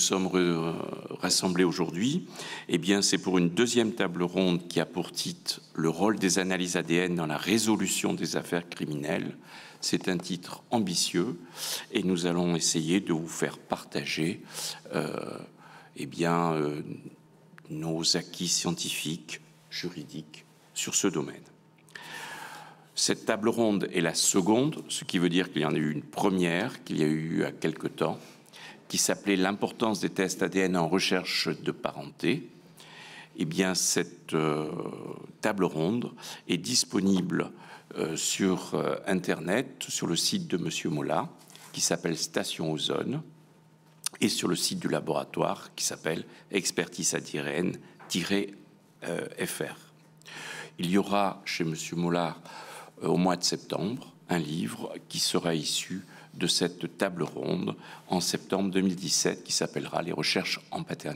sommes rassemblés aujourd'hui, eh bien, c'est pour une deuxième table ronde qui a pour titre « Le rôle des analyses ADN dans la résolution des affaires criminelles ». C'est un titre ambitieux et nous allons essayer de vous faire partager nos acquis scientifiques, juridiques sur ce domaine. Cette table ronde est la seconde, ce qui veut dire qu'il y en a eu une première, qu'il y a eu il y a quelque temps, qui s'appelait « L'importance des tests ADN en recherche de parenté ». Eh bien, cette table ronde est disponible sur Internet, sur le site de M. Mola, qui s'appelle Station Ozone, et sur le site du laboratoire, qui s'appelle Expertise ADN-FR. Il y aura chez M. Mola, au mois de septembre, un livre qui sera issu de cette table ronde en septembre 2017 qui s'appellera « Les recherches en paternité ».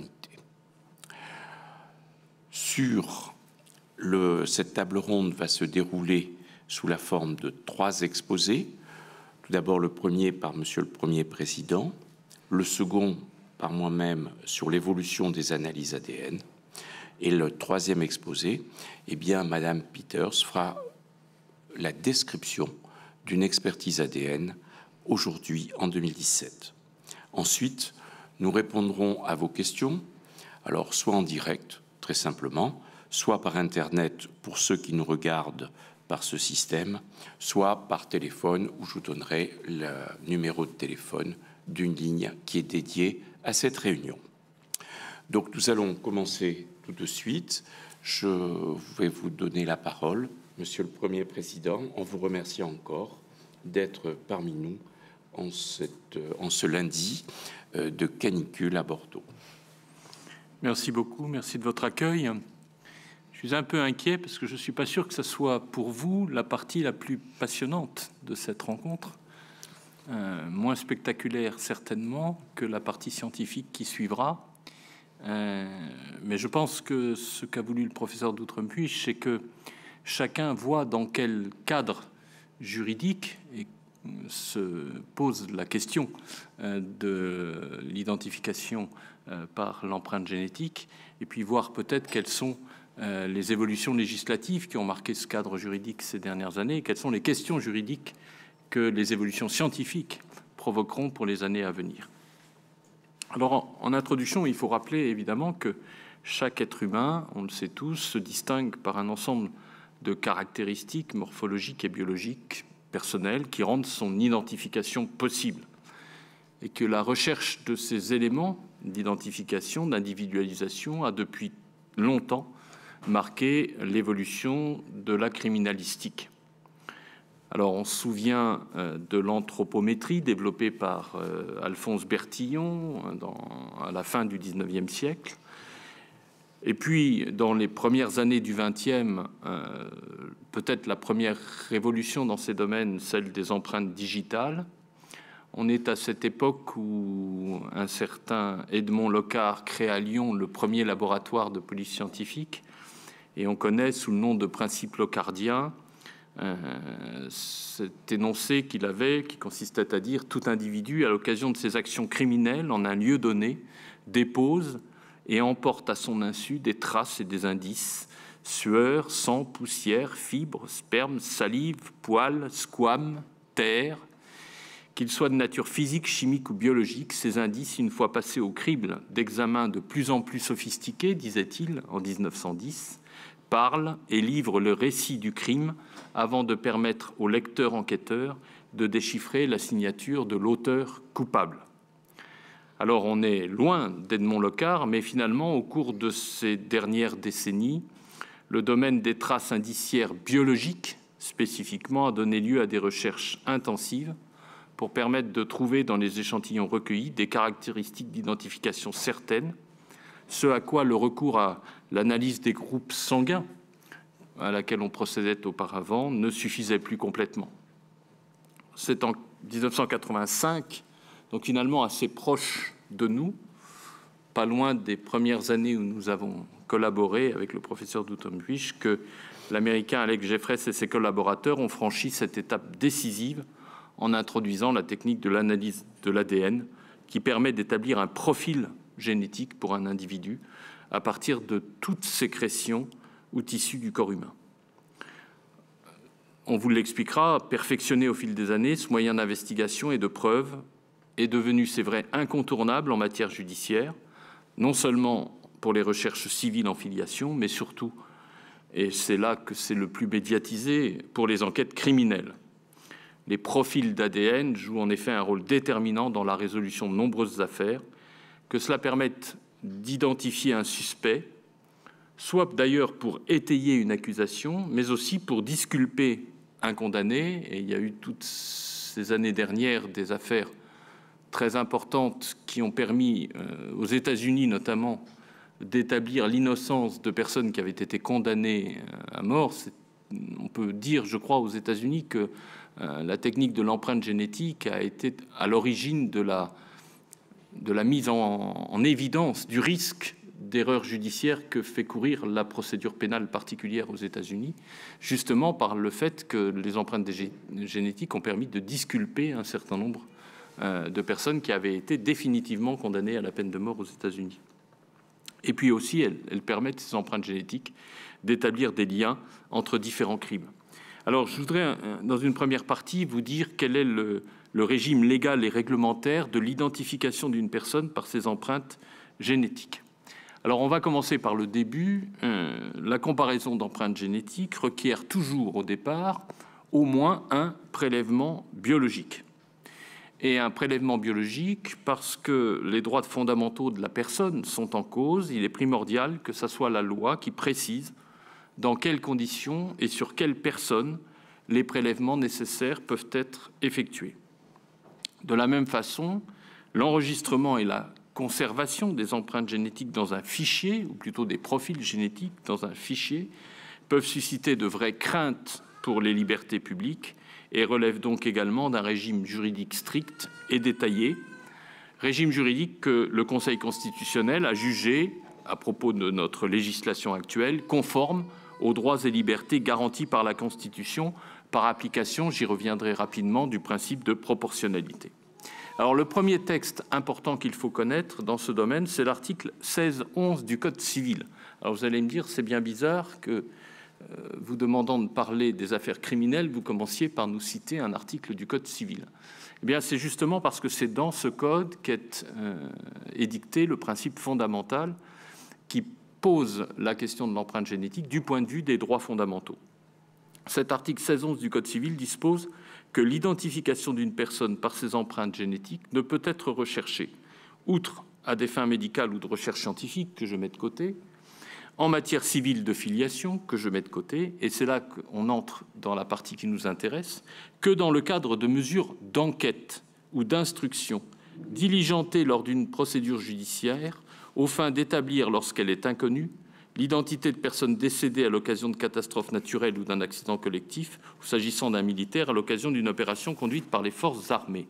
Cette table ronde va se dérouler sous la forme de 3 exposés. Tout d'abord, le premier par Monsieur le Premier Président, le second par moi-même sur l'évolution des analyses ADN, et le 3e exposé, eh bien, Madame Peters fera la description d'une expertise ADN aujourd'hui, en 2017. Ensuite, nous répondrons à vos questions, alors soit en direct, très simplement, soit par Internet pour ceux qui nous regardent par ce système, soit par téléphone, où je vous donnerai le numéro de téléphone d'une ligne qui est dédiée à cette réunion. Donc, nous allons commencer tout de suite. Je vais vous donner la parole, Monsieur le Premier Président, en vous remerciant encore d'être parmi nous en ce lundi de canicule à Bordeaux. Merci beaucoup, merci de votre accueil. Je suis un peu inquiet parce que je ne suis pas sûr que ce soit pour vous la partie la plus passionnante de cette rencontre. Moins spectaculaire certainement que la partie scientifique qui suivra. Mais je pense que ce qu'a voulu le professeur d'Outrepuis, c'est que chacun voit dans quel cadre juridique et se pose la question de l'identification par l'empreinte génétique, et puis voir peut-être quelles sont les évolutions législatives qui ont marqué ce cadre juridique ces dernières années, et quelles sont les questions juridiques que les évolutions scientifiques provoqueront pour les années à venir. Alors, en introduction, il faut rappeler évidemment que chaque être humain, on le sait tous, se distingue par un ensemble de caractéristiques morphologiques et biologiques personnelles qui rendent son identification possible, et que la recherche de ces éléments d'identification, d'individualisation, a depuis longtemps marqué l'évolution de la criminalistique. Alors, on se souvient de l'anthropométrie développée par Alphonse Bertillon à la fin du XIXe siècle. Et puis, dans les premières années du XXe, peut-être la première révolution dans ces domaines, celle des empreintes digitales. On est à cette époque où un certain Edmond Locard crée à Lyon le premier laboratoire de police scientifique, et on connaît sous le nom de principe locardien cet énoncé qu'il avait, qui consistait à dire « Tout individu, à l'occasion de ses actions criminelles en un lieu donné, dépose et emporte à son insu des traces et des indices, sueur, sang, poussière, fibres, sperme, salive, poils, squames, terre, qu'ils soient de nature physique, chimique ou biologique. Ces indices, une fois passés au crible d'examens de plus en plus sophistiqués, disait-il en 1910, parlent et livrent le récit du crime avant de permettre au lecteur enquêteur de déchiffrer la signature de l'auteur coupable. » Alors, on est loin d'Edmond Locard, mais finalement, au cours de ces dernières décennies, le domaine des traces indiciaires biologiques, spécifiquement, a donné lieu à des recherches intensives pour permettre de trouver dans les échantillons recueillis des caractéristiques d'identification certaines, ce à quoi le recours à l'analyse des groupes sanguins, à laquelle on procédait auparavant, ne suffisait plus complètement. C'est en 1985, donc finalement assez proche de nous, pas loin des premières années où nous avons collaboré avec le professeur d'Outrepuis, que l'Américain Alex Jeffress et ses collaborateurs ont franchi cette étape décisive en introduisant la technique de l'analyse de l'ADN qui permet d'établir un profil génétique pour un individu à partir de toute sécrétion ou tissu du corps humain. On vous l'expliquera, perfectionné au fil des années, ce moyen d'investigation et de preuve est devenu, c'est vrai, incontournable en matière judiciaire, non seulement pour les recherches civiles en filiation, mais surtout, et c'est là que c'est le plus médiatisé, pour les enquêtes criminelles. Les profils d'ADN jouent en effet un rôle déterminant dans la résolution de nombreuses affaires, que cela permette d'identifier un suspect, soit d'ailleurs pour étayer une accusation, mais aussi pour disculper un condamné. Et il y a eu toutes ces années dernières des affaires très importantes qui ont permis, aux États-Unis notamment, d'établir l'innocence de personnes qui avaient été condamnées à mort. On peut dire, je crois, aux États-Unis que la technique de l'empreinte génétique a été à l'origine de la mise en évidence du risque d'erreur judiciaire que fait courir la procédure pénale particulière aux États-Unis, justement par le fait que les empreintes génétiques ont permis de disculper un certain nombre de personnes qui avaient été définitivement condamnées à la peine de mort aux États-Unis. Et puis aussi, elles permettent, ces empreintes génétiques, d'établir des liens entre différents crimes. Alors, je voudrais, dans une première partie, vous dire quel est le régime légal et réglementaire de l'identification d'une personne par ses empreintes génétiques. Alors, on va commencer par le début. La comparaison d'empreintes génétiques requiert toujours, au départ, au moins un prélèvement biologique. Et un prélèvement biologique, parce que les droits fondamentaux de la personne sont en cause, il est primordial que ce soit la loi qui précise dans quelles conditions et sur quelles personnes les prélèvements nécessaires peuvent être effectués. De la même façon, l'enregistrement et la conservation des empreintes génétiques dans un fichier, ou plutôt des profils génétiques dans un fichier, peuvent susciter de vraies craintes pour les libertés publiques et relèvent donc également d'un régime juridique strict et détaillé, régime juridique que le Conseil constitutionnel a jugé, à propos de notre législation actuelle, conforme aux droits et libertés garantis par la Constitution, par application, j'y reviendrai rapidement, du principe de proportionnalité. Alors, le premier texte important qu'il faut connaître dans ce domaine, c'est l'article 16-11 du Code civil. Alors, vous allez me dire, c'est bien bizarre que, vous demandant de parler des affaires criminelles, vous commenciez par nous citer un article du Code civil. Eh bien, c'est justement parce que c'est dans ce code qu'est édicté le principe fondamental qui pose la question de l'empreinte génétique du point de vue des droits fondamentaux. Cet article 16-11 du Code civil dispose que l'identification d'une personne par ses empreintes génétiques ne peut être recherchée, outre à des fins médicales ou de recherche scientifique que je mets de côté, en matière civile de filiation que je mets de côté, et c'est là qu'on entre dans la partie qui nous intéresse, que dans le cadre de mesures d'enquête ou d'instruction diligentées lors d'une procédure judiciaire aux fins d'établir, lorsqu'elle est inconnue, l'identité de personnes décédées à l'occasion de catastrophes naturelles ou d'un accident collectif, ou s'agissant d'un militaire à l'occasion d'une opération conduite par les forces armées.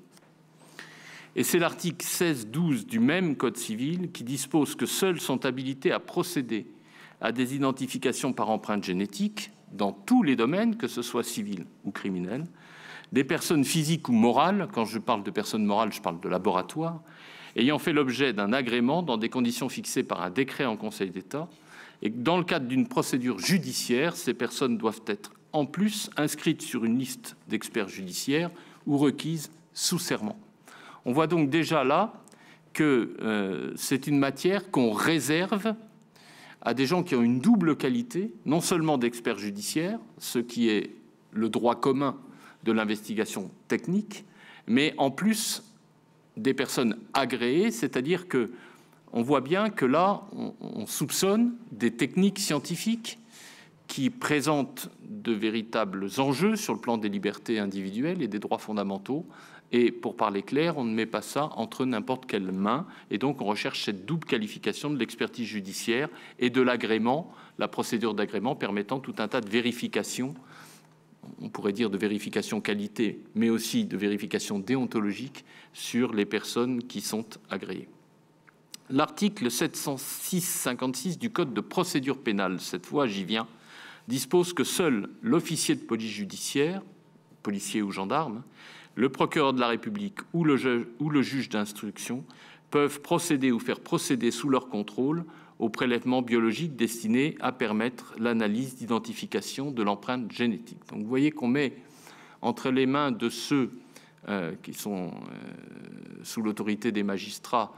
Et c'est l'article 16-12 du même Code civil qui dispose que seuls sont habilités à procéder à des identifications par empreinte génétique, dans tous les domaines, que ce soit civil ou criminel, des personnes physiques ou morales, quand je parle de personnes morales, je parle de laboratoire, ayant fait l'objet d'un agrément dans des conditions fixées par un décret en Conseil d'État, et que dans le cadre d'une procédure judiciaire, ces personnes doivent être en plus inscrites sur une liste d'experts judiciaires ou requises sous serment. On voit donc déjà là que c'est une matière qu'on réserve à des gens qui ont une double qualité, non seulement d'experts judiciaires, ce qui est le droit commun de l'investigation technique, mais en plus des personnes agréées, c'est-à-dire que on voit bien que là, on soupçonne des techniques scientifiques qui présentent de véritables enjeux sur le plan des libertés individuelles et des droits fondamentaux. Et pour parler clair, on ne met pas ça entre n'importe quelle main. Et donc, on recherche cette double qualification de l'expertise judiciaire et de l'agrément, la procédure d'agrément permettant tout un tas de vérifications. On pourrait dire de vérification qualité, mais aussi de vérification déontologique sur les personnes qui sont agréées. L'article 706-56 du Code de procédure pénale, cette fois j'y viens, dispose que seul l'officier de police judiciaire, policier ou gendarme, le procureur de la République ou le juge d'instruction peuvent procéder ou faire procéder sous leur contrôle au prélèvement biologique destiné à permettre l'analyse d'identification de l'empreinte génétique. Donc vous voyez qu'on met entre les mains de ceux qui sont sous l'autorité des magistrats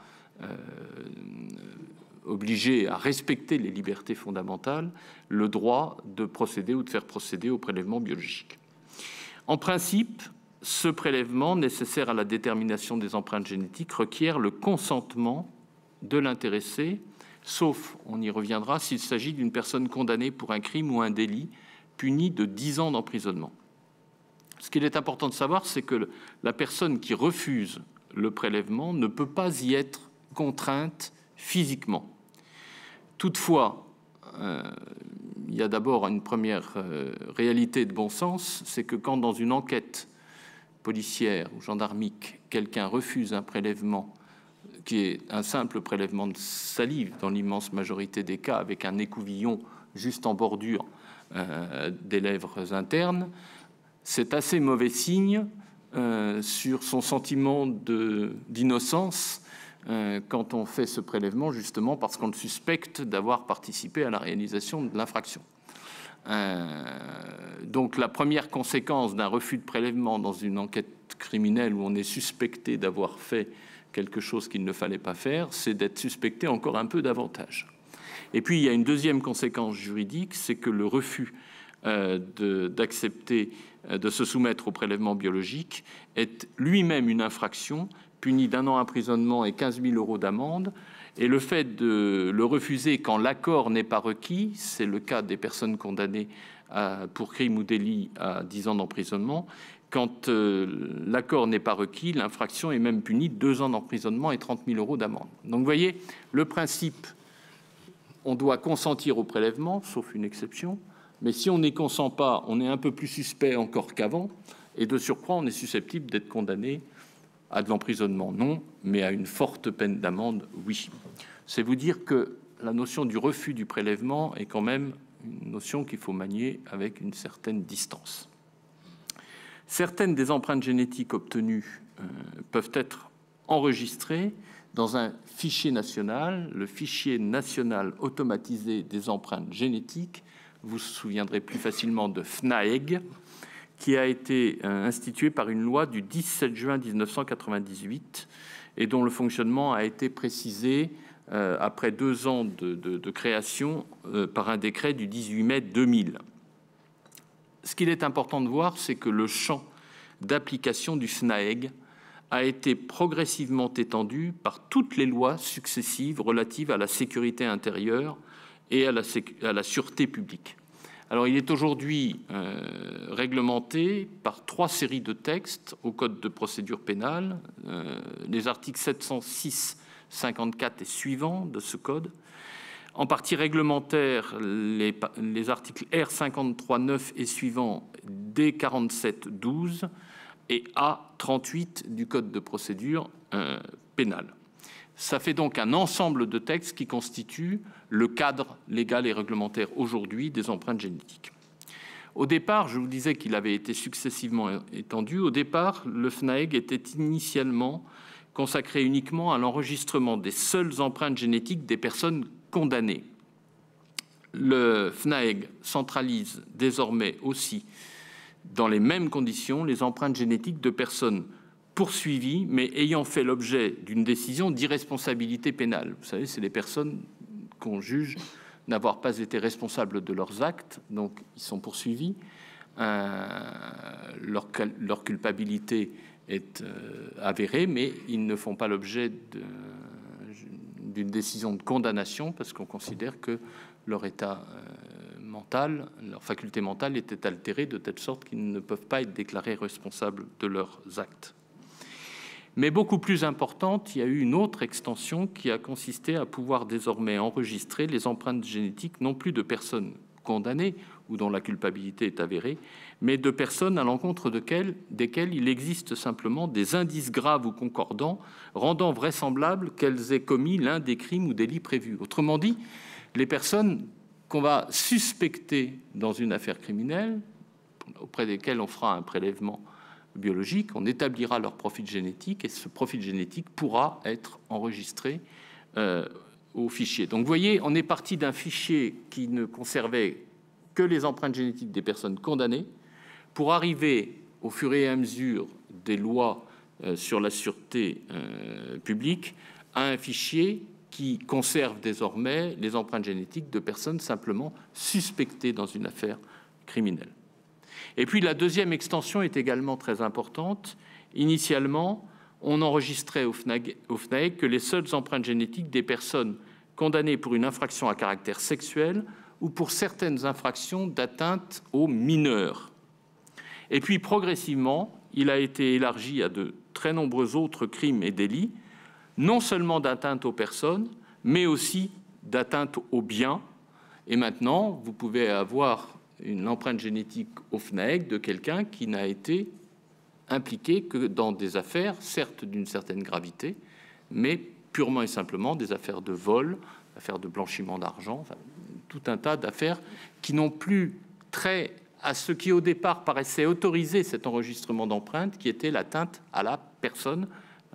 obligés à respecter les libertés fondamentales, le droit de procéder ou de faire procéder au prélèvement biologique. En principe, ce prélèvement nécessaire à la détermination des empreintes génétiques requiert le consentement de l'intéressé, sauf, on y reviendra, s'il s'agit d'une personne condamnée pour un crime ou un délit puni de 10 ans d'emprisonnement. Ce qu'il est important de savoir, c'est que la personne qui refuse le prélèvement ne peut pas y être contrainte physiquement. Toutefois, il y a d'abord une première réalité de bon sens, c'est que quand dans une enquête policière ou gendarmique, quelqu'un refuse un prélèvement qui est un simple prélèvement de salive, dans l'immense majorité des cas, avec un écouvillon juste en bordure des lèvres internes, c'est assez mauvais signe sur son sentiment d'innocence quand on fait ce prélèvement, justement parce qu'on le suspecte d'avoir participé à la réalisation de l'infraction. Donc la première conséquence d'un refus de prélèvement dans une enquête criminelle où on est suspecté d'avoir fait quelque chose qu'il ne fallait pas faire, c'est d'être suspecté encore un peu davantage. Et puis il y a une deuxième conséquence juridique, c'est que le refus d'accepter de se soumettre au prélèvement biologique est lui-même une infraction punie d'1 an d'emprisonnement et 15 000 € d'amende. Et le fait de le refuser quand l'accord n'est pas requis, c'est le cas des personnes condamnées pour crime ou délit à 10 ans d'emprisonnement, quand l'accord n'est pas requis, l'infraction est même punie de 2 ans d'emprisonnement et 30 000 € d'amende. Donc vous voyez, le principe, on doit consentir au prélèvement, sauf une exception, mais si on n'y consent pas, on est un peu plus suspect encore qu'avant, et de surcroît, on est susceptible d'être condamné à de l'emprisonnement, non, mais à une forte peine d'amende, oui. C'est vous dire que la notion du refus du prélèvement est quand même une notion qu'il faut manier avec une certaine distance. Certaines des empreintes génétiques obtenues peuvent être enregistrées dans un fichier national, le fichier national automatisé des empreintes génétiques. Vous vous souviendrez plus facilement de FNAEG, qui a été institué par une loi du 17 juin 1998 et dont le fonctionnement a été précisé après 2 ans de création par un décret du 18 mai 2000. Ce qu'il est important de voir, c'est que le champ d'application du FNAEG a été progressivement étendu par toutes les lois successives relatives à la sécurité intérieure et à la sûreté publique. Alors, il est aujourd'hui réglementé par 3 séries de textes au Code de procédure pénale, les articles 706, 54 et suivants de ce code. En partie réglementaire, les articles R53.9 et suivants, D47.12 et A38 du Code de procédure pénale. Ça fait donc un ensemble de textes qui constituent le cadre légal et réglementaire aujourd'hui des empreintes génétiques. Au départ, je vous disais qu'il avait été successivement étendu. Au départ, le FNAEG était initialement consacré uniquement à l'enregistrement des seules empreintes génétiques des personnes condamnées. Le FNAEG centralise désormais aussi, dans les mêmes conditions, les empreintes génétiques de personnes poursuivies, mais ayant fait l'objet d'une décision d'irresponsabilité pénale. Vous savez, c'est les personnes qu'on juge n'avoir pas été responsables de leurs actes, donc ils sont poursuivis. Leur culpabilité est avérée, mais ils ne font pas l'objet d'une décision de condamnation parce qu'on considère que leur état mental, leur faculté mentale était altérée de telle sorte qu'ils ne peuvent pas être déclarés responsables de leurs actes. Mais beaucoup plus importante, il y a eu une autre extension qui a consisté à pouvoir désormais enregistrer les empreintes génétiques non plus de personnes condamnées ou dont la culpabilité est avérée, mais de personnes à l'encontre desquelles il existe simplement des indices graves ou concordants rendant vraisemblable qu'elles aient commis l'un des crimes ou délits prévus. Autrement dit, les personnes qu'on va suspecter dans une affaire criminelle, auprès desquelles on fera un prélèvement biologiques, on établira leur profil génétique et ce profil génétique pourra être enregistré au fichier. Donc vous voyez, on est parti d'un fichier qui ne conservait que les empreintes génétiques des personnes condamnées pour arriver, au fur et à mesure des lois sur la sûreté publique, à un fichier qui conserve désormais les empreintes génétiques de personnes simplement suspectées dans une affaire criminelle. Et puis la deuxième extension est également très importante. Initialement, on enregistrait au FNAEG que les seules empreintes génétiques des personnes condamnées pour une infraction à caractère sexuel ou pour certaines infractions d'atteinte aux mineurs. Et puis progressivement, il a été élargi à de très nombreux autres crimes et délits, non seulement d'atteinte aux personnes, mais aussi d'atteinte aux biens. Et maintenant, vous pouvez avoir une empreinte génétique au FNAEG de quelqu'un qui n'a été impliqué que dans des affaires, certes d'une certaine gravité, mais purement et simplement des affaires de vol, affaires de blanchiment d'argent, enfin, tout un tas d'affaires qui n'ont plus trait à ce qui au départ paraissait autoriser cet enregistrement d'empreintes, qui était l'atteinte à la personne,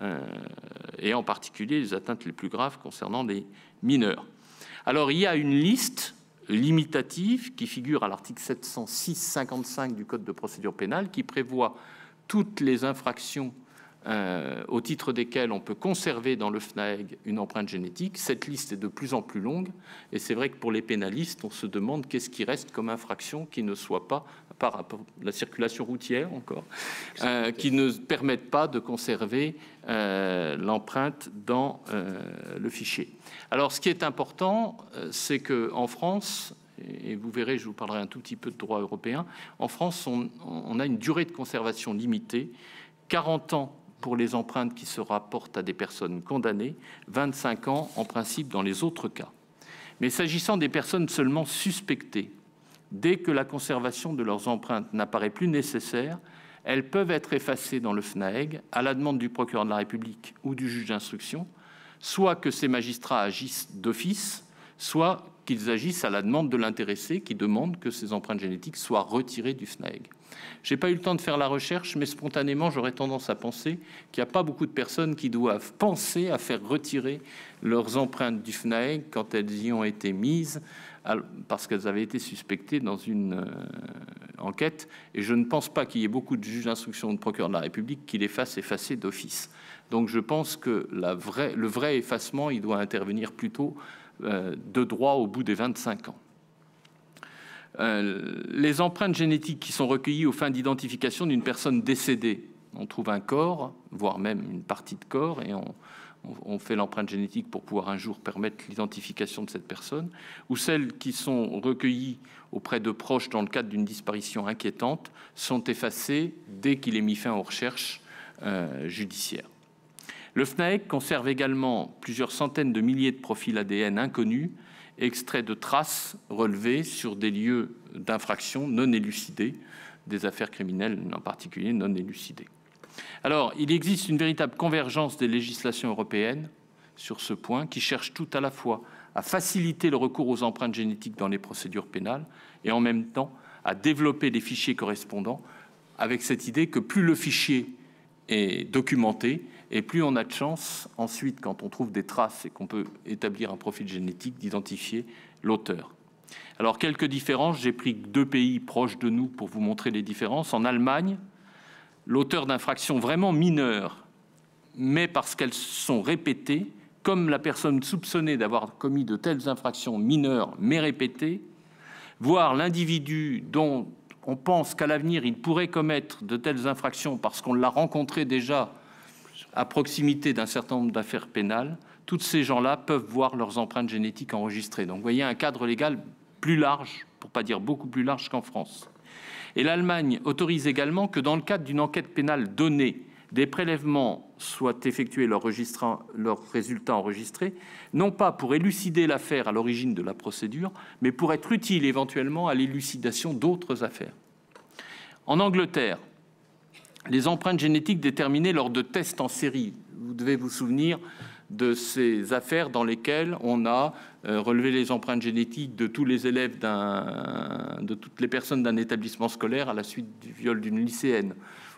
et en particulier les atteintes les plus graves concernant les mineurs. Alors il y a une liste limitative qui figure à l'article 706-55 du Code de procédure pénale qui prévoit toutes les infractions au titre desquelles on peut conserver dans le FNAEG une empreinte génétique. Cette liste est de plus en plus longue et c'est vrai que pour les pénalistes, on se demande qu'est-ce qui reste comme infraction qui ne soit pas, par rapport à la circulation routière encore, qui ne permettent pas de conserver l'empreinte dans le fichier. Alors, ce qui est important, c'est qu'en France, et vous verrez, je vous parlerai un tout petit peu de droit européen, en France, on a une durée de conservation limitée, 40 ans pour les empreintes qui se rapportent à des personnes condamnées, 25 ans en principe dans les autres cas. Mais s'agissant des personnes seulement suspectées, dès que la conservation de leurs empreintes n'apparaît plus nécessaire, elles peuvent être effacées dans le FNAEG à la demande du procureur de la République ou du juge d'instruction, soit que ces magistrats agissent d'office, soit qu'ils agissent à la demande de l'intéressé qui demande que ces empreintes génétiques soient retirées du FNAEG. Je n'ai pas eu le temps de faire la recherche, mais spontanément, j'aurais tendance à penser qu'il n'y a pas beaucoup de personnes qui doivent penser à faire retirer leurs empreintes du FNAEG quand elles y ont été mises, parce qu'elles avaient été suspectées dans une enquête. Et je ne pense pas qu'il y ait beaucoup de juges d'instruction ou de procureurs de la République qui les fassent effacer d'office. Donc je pense que le vrai effacement, il doit intervenir plutôt de droit au bout des 25 ans. Les empreintes génétiques qui sont recueillies aux fins d'identification d'une personne décédée, on trouve un corps, voire même une partie de corps, et on fait l'empreinte génétique pour pouvoir un jour permettre l'identification de cette personne, ou celles qui sont recueillies auprès de proches dans le cadre d'une disparition inquiétante, sont effacées dès qu'il est mis fin aux recherches judiciaires. Le FNAEG conserve également plusieurs centaines de milliers de profils ADN inconnus, extraits de traces relevées sur des lieux d'infraction non élucidés, des affaires criminelles en particulier non élucidées. Alors, il existe une véritable convergence des législations européennes sur ce point, qui cherchent tout à la fois à faciliter le recours aux empreintes génétiques dans les procédures pénales et en même temps à développer des fichiers correspondants, avec cette idée que plus le fichier est documenté, et plus on a de chance, ensuite, quand on trouve des traces et qu'on peut établir un profil génétique, d'identifier l'auteur. Alors, quelques différences. J'ai pris 2 pays proches de nous pour vous montrer les différences. En Allemagne, l'auteur d'infractions vraiment mineures, mais parce qu'elles sont répétées, comme la personne soupçonnée d'avoir commis de telles infractions mineures, mais répétées, voire l'individu dont on pense qu'à l'avenir, il pourrait commettre de telles infractions parce qu'on l'a rencontré déjà à proximité d'un certain nombre d'affaires pénales, tous ces gens-là peuvent voir leurs empreintes génétiques enregistrées. Donc, vous voyez, un cadre légal plus large, pour ne pas dire beaucoup plus large qu'en France. Et l'Allemagne autorise également que dans le cadre d'une enquête pénale donnée, des prélèvements soient effectués, leurs résultats enregistrés, non pas pour élucider l'affaire à l'origine de la procédure, mais pour être utile éventuellement à l'élucidation d'autres affaires. En Angleterre, les empreintes génétiques déterminées lors de tests en série. Vous devez vous souvenir de ces affaires dans lesquelles on a relevé les empreintes génétiques de tous les élèves, de toutes les personnes d'un établissement scolaire à la suite du viol d'une lycéenne,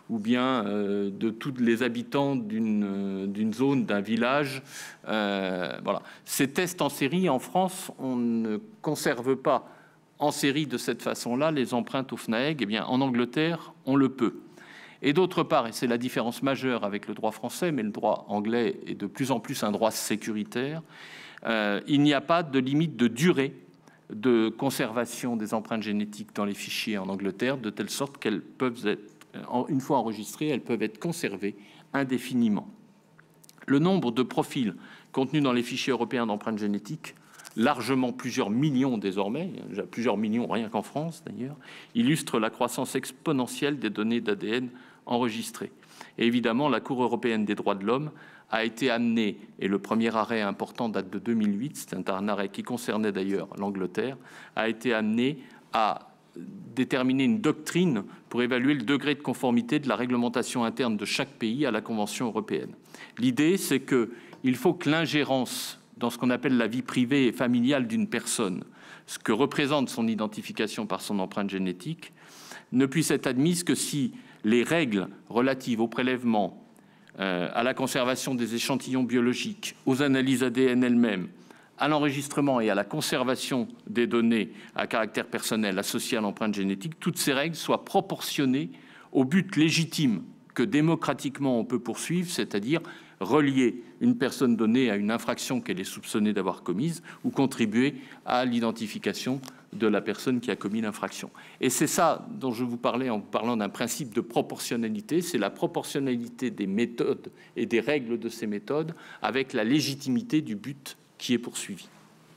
ou bien de tous les habitants d'une zone, d'un village. Voilà. Ces tests en série, en France, on ne conserve pas en série de cette façon-là les empreintes au FNAEG. Eh bien, en Angleterre, on le peut. Et d'autre part, et c'est la différence majeure avec le droit français, mais le droit anglais est de plus en plus un droit sécuritaire, il n'y a pas de limite de durée de conservation des empreintes génétiques dans les fichiers en Angleterre, de telle sorte qu'elles peuvent être, une fois enregistrées, elles peuvent être conservées indéfiniment. Le nombre de profils contenus dans les fichiers européens d'empreintes génétiques, largement plusieurs millions désormais, déjà plusieurs millions rien qu'en France d'ailleurs, illustre la croissance exponentielle des données d'ADN enregistrées. Et évidemment, la Cour européenne des droits de l'homme a été amenée, et le premier arrêt important date de 2008, c'est un arrêt qui concernait d'ailleurs l'Angleterre, a été amené à déterminer une doctrine pour évaluer le degré de conformité de la réglementation interne de chaque pays à la Convention européenne. L'idée, c'est qu'il faut que l'ingérence dans ce qu'on appelle la vie privée et familiale d'une personne, ce que représente son identification par son empreinte génétique, ne puisse être admise que si les règles relatives au prélèvement, à la conservation des échantillons biologiques, aux analyses ADN elles-mêmes, à l'enregistrement et à la conservation des données à caractère personnel associées à l'empreinte génétique, toutes ces règles soient proportionnées au but légitime que démocratiquement on peut poursuivre, c'est-à-dire relier une personne donnée à une infraction qu'elle est soupçonnée d'avoir commise ou contribuer à l'identification de la personne qui a commis l'infraction. Et c'est ça dont je vous parlais en parlant d'un principe de proportionnalité, c'est la proportionnalité des méthodes et des règles de ces méthodes avec la légitimité du but qui est poursuivi.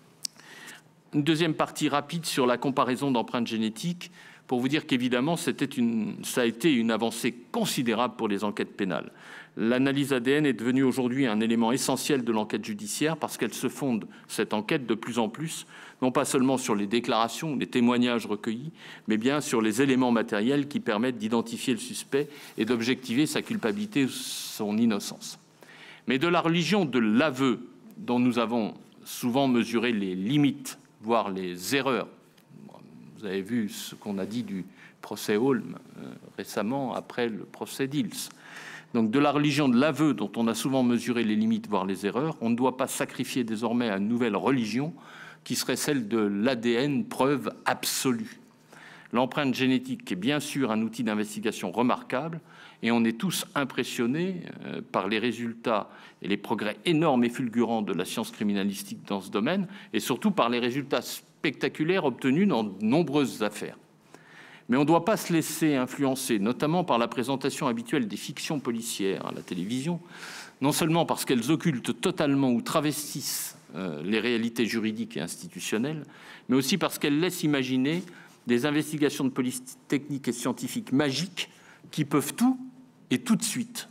Une deuxième partie rapide sur la comparaison d'empreintes génétiques pour vous dire qu'évidemment, ça a été une avancée considérable pour les enquêtes pénales. L'analyse ADN est devenue aujourd'hui un élément essentiel de l'enquête judiciaire parce qu'elle se fonde, cette enquête, de plus en plus, non pas seulement sur les déclarations, les témoignages recueillis, mais bien sur les éléments matériels qui permettent d'identifier le suspect et d'objectiver sa culpabilité ou son innocence. Mais de la religion de l'aveu, dont nous avons souvent mesuré les limites, voire les erreurs. Vous avez vu ce qu'on a dit du procès Holm récemment après le procès Dils. Donc de la religion de l'aveu dont on a souvent mesuré les limites, voire les erreurs, on ne doit pas sacrifier désormais à une nouvelle religion qui serait celle de l'ADN, preuve absolue. L'empreinte génétique est bien sûr un outil d'investigation remarquable et on est tous impressionnés par les résultats et les progrès énormes et fulgurants de la science criminalistique dans ce domaine et surtout par les résultats spectaculaires obtenus dans de nombreuses affaires. Mais on ne doit pas se laisser influencer, notamment par la présentation habituelle des fictions policières à la télévision, non seulement parce qu'elles occultent totalement ou travestissent les réalités juridiques et institutionnelles, mais aussi parce qu'elles laissent imaginer des investigations de police techniques et scientifiques magiques qui peuvent tout et tout de suite.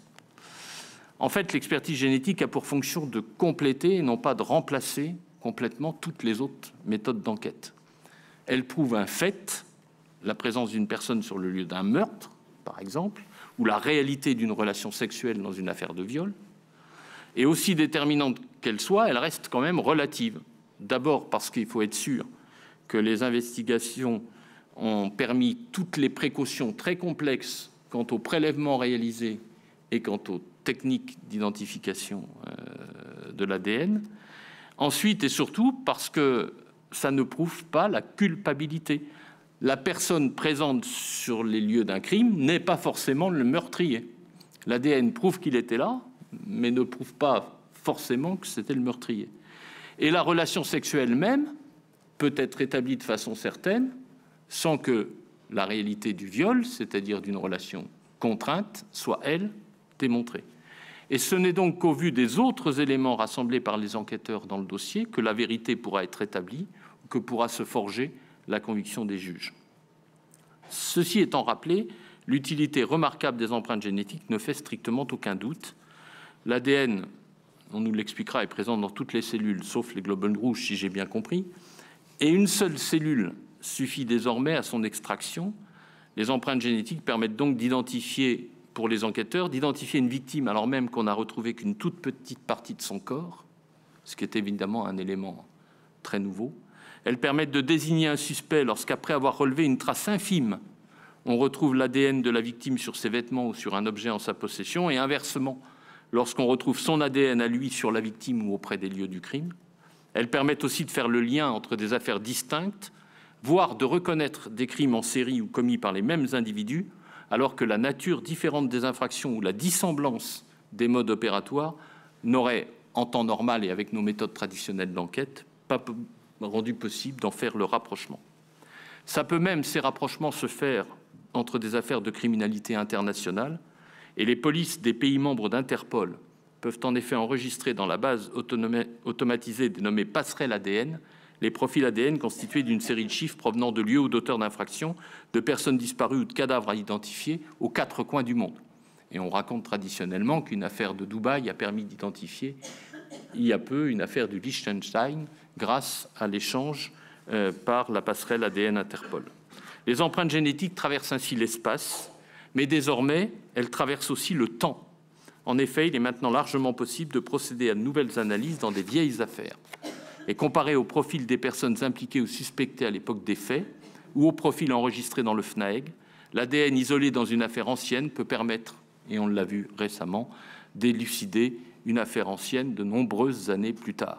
En fait, l'expertise génétique a pour fonction de compléter et non pas de remplacer complètement toutes les autres méthodes d'enquête. Elle prouve un fait, la présence d'une personne sur le lieu d'un meurtre, par exemple, ou la réalité d'une relation sexuelle dans une affaire de viol. Et aussi déterminante qu'elle soit, elle reste quand même relative. D'abord parce qu'il faut être sûr que les investigations ont permis toutes les précautions très complexes quant aux prélèvements réalisés et quant aux techniques d'identification de l'ADN. Ensuite et surtout parce que ça ne prouve pas la culpabilité. La personne présente sur les lieux d'un crime n'est pas forcément le meurtrier. L'ADN prouve qu'il était là, mais ne prouve pas forcément que c'était le meurtrier. Et la relation sexuelle même peut être établie de façon certaine sans que la réalité du viol, c'est-à-dire d'une relation contrainte, soit, elle, démontrée. Et ce n'est donc qu'au vu des autres éléments rassemblés par les enquêteurs dans le dossier que la vérité pourra être établie ou que pourra se forger la conviction des juges. Ceci étant rappelé, l'utilité remarquable des empreintes génétiques ne fait strictement aucun doute. L'ADN, on nous l'expliquera, est présent dans toutes les cellules, sauf les globules rouges, si j'ai bien compris, et une seule cellule suffit désormais à son extraction. Les empreintes génétiques permettent donc d'identifier, pour les enquêteurs, d'identifier une victime alors même qu'on n'a retrouvé qu'une toute petite partie de son corps, ce qui est évidemment un élément très nouveau. Elles permettent de désigner un suspect lorsqu'après avoir relevé une trace infime on retrouve l'ADN de la victime sur ses vêtements ou sur un objet en sa possession, et inversement, lorsqu'on retrouve son ADN à lui sur la victime ou auprès des lieux du crime. Elles permettent aussi de faire le lien entre des affaires distinctes, voire de reconnaître des crimes en série ou commis par les mêmes individus, alors que la nature différente des infractions ou la dissemblance des modes opératoires n'aurait, en temps normal et avec nos méthodes traditionnelles d'enquête, pas rendu possible d'en faire le rapprochement. Ça peut même, ces rapprochements, se faire entre des affaires de criminalité internationale, et les polices des pays membres d'Interpol peuvent en effet enregistrer dans la base automatisée dénommée passerelle ADN les profils ADN constitués d'une série de chiffres provenant de lieux ou d'auteurs d'infractions, de personnes disparues ou de cadavres à identifier aux 4 coins du monde. Et on raconte traditionnellement qu'une affaire de Dubaï a permis d'identifier il y a peu une affaire du Liechtenstein grâce à l'échange par la passerelle ADN Interpol. Les empreintes génétiques traversent ainsi l'espace, mais désormais, elles traversent aussi le temps. En effet, il est maintenant largement possible de procéder à de nouvelles analyses dans des vieilles affaires. Et comparé au profil des personnes impliquées ou suspectées à l'époque des faits, ou au profil enregistré dans le FNAEG, l'ADN isolé dans une affaire ancienne peut permettre, et on l'a vu récemment, d'élucider une affaire ancienne de nombreuses années plus tard.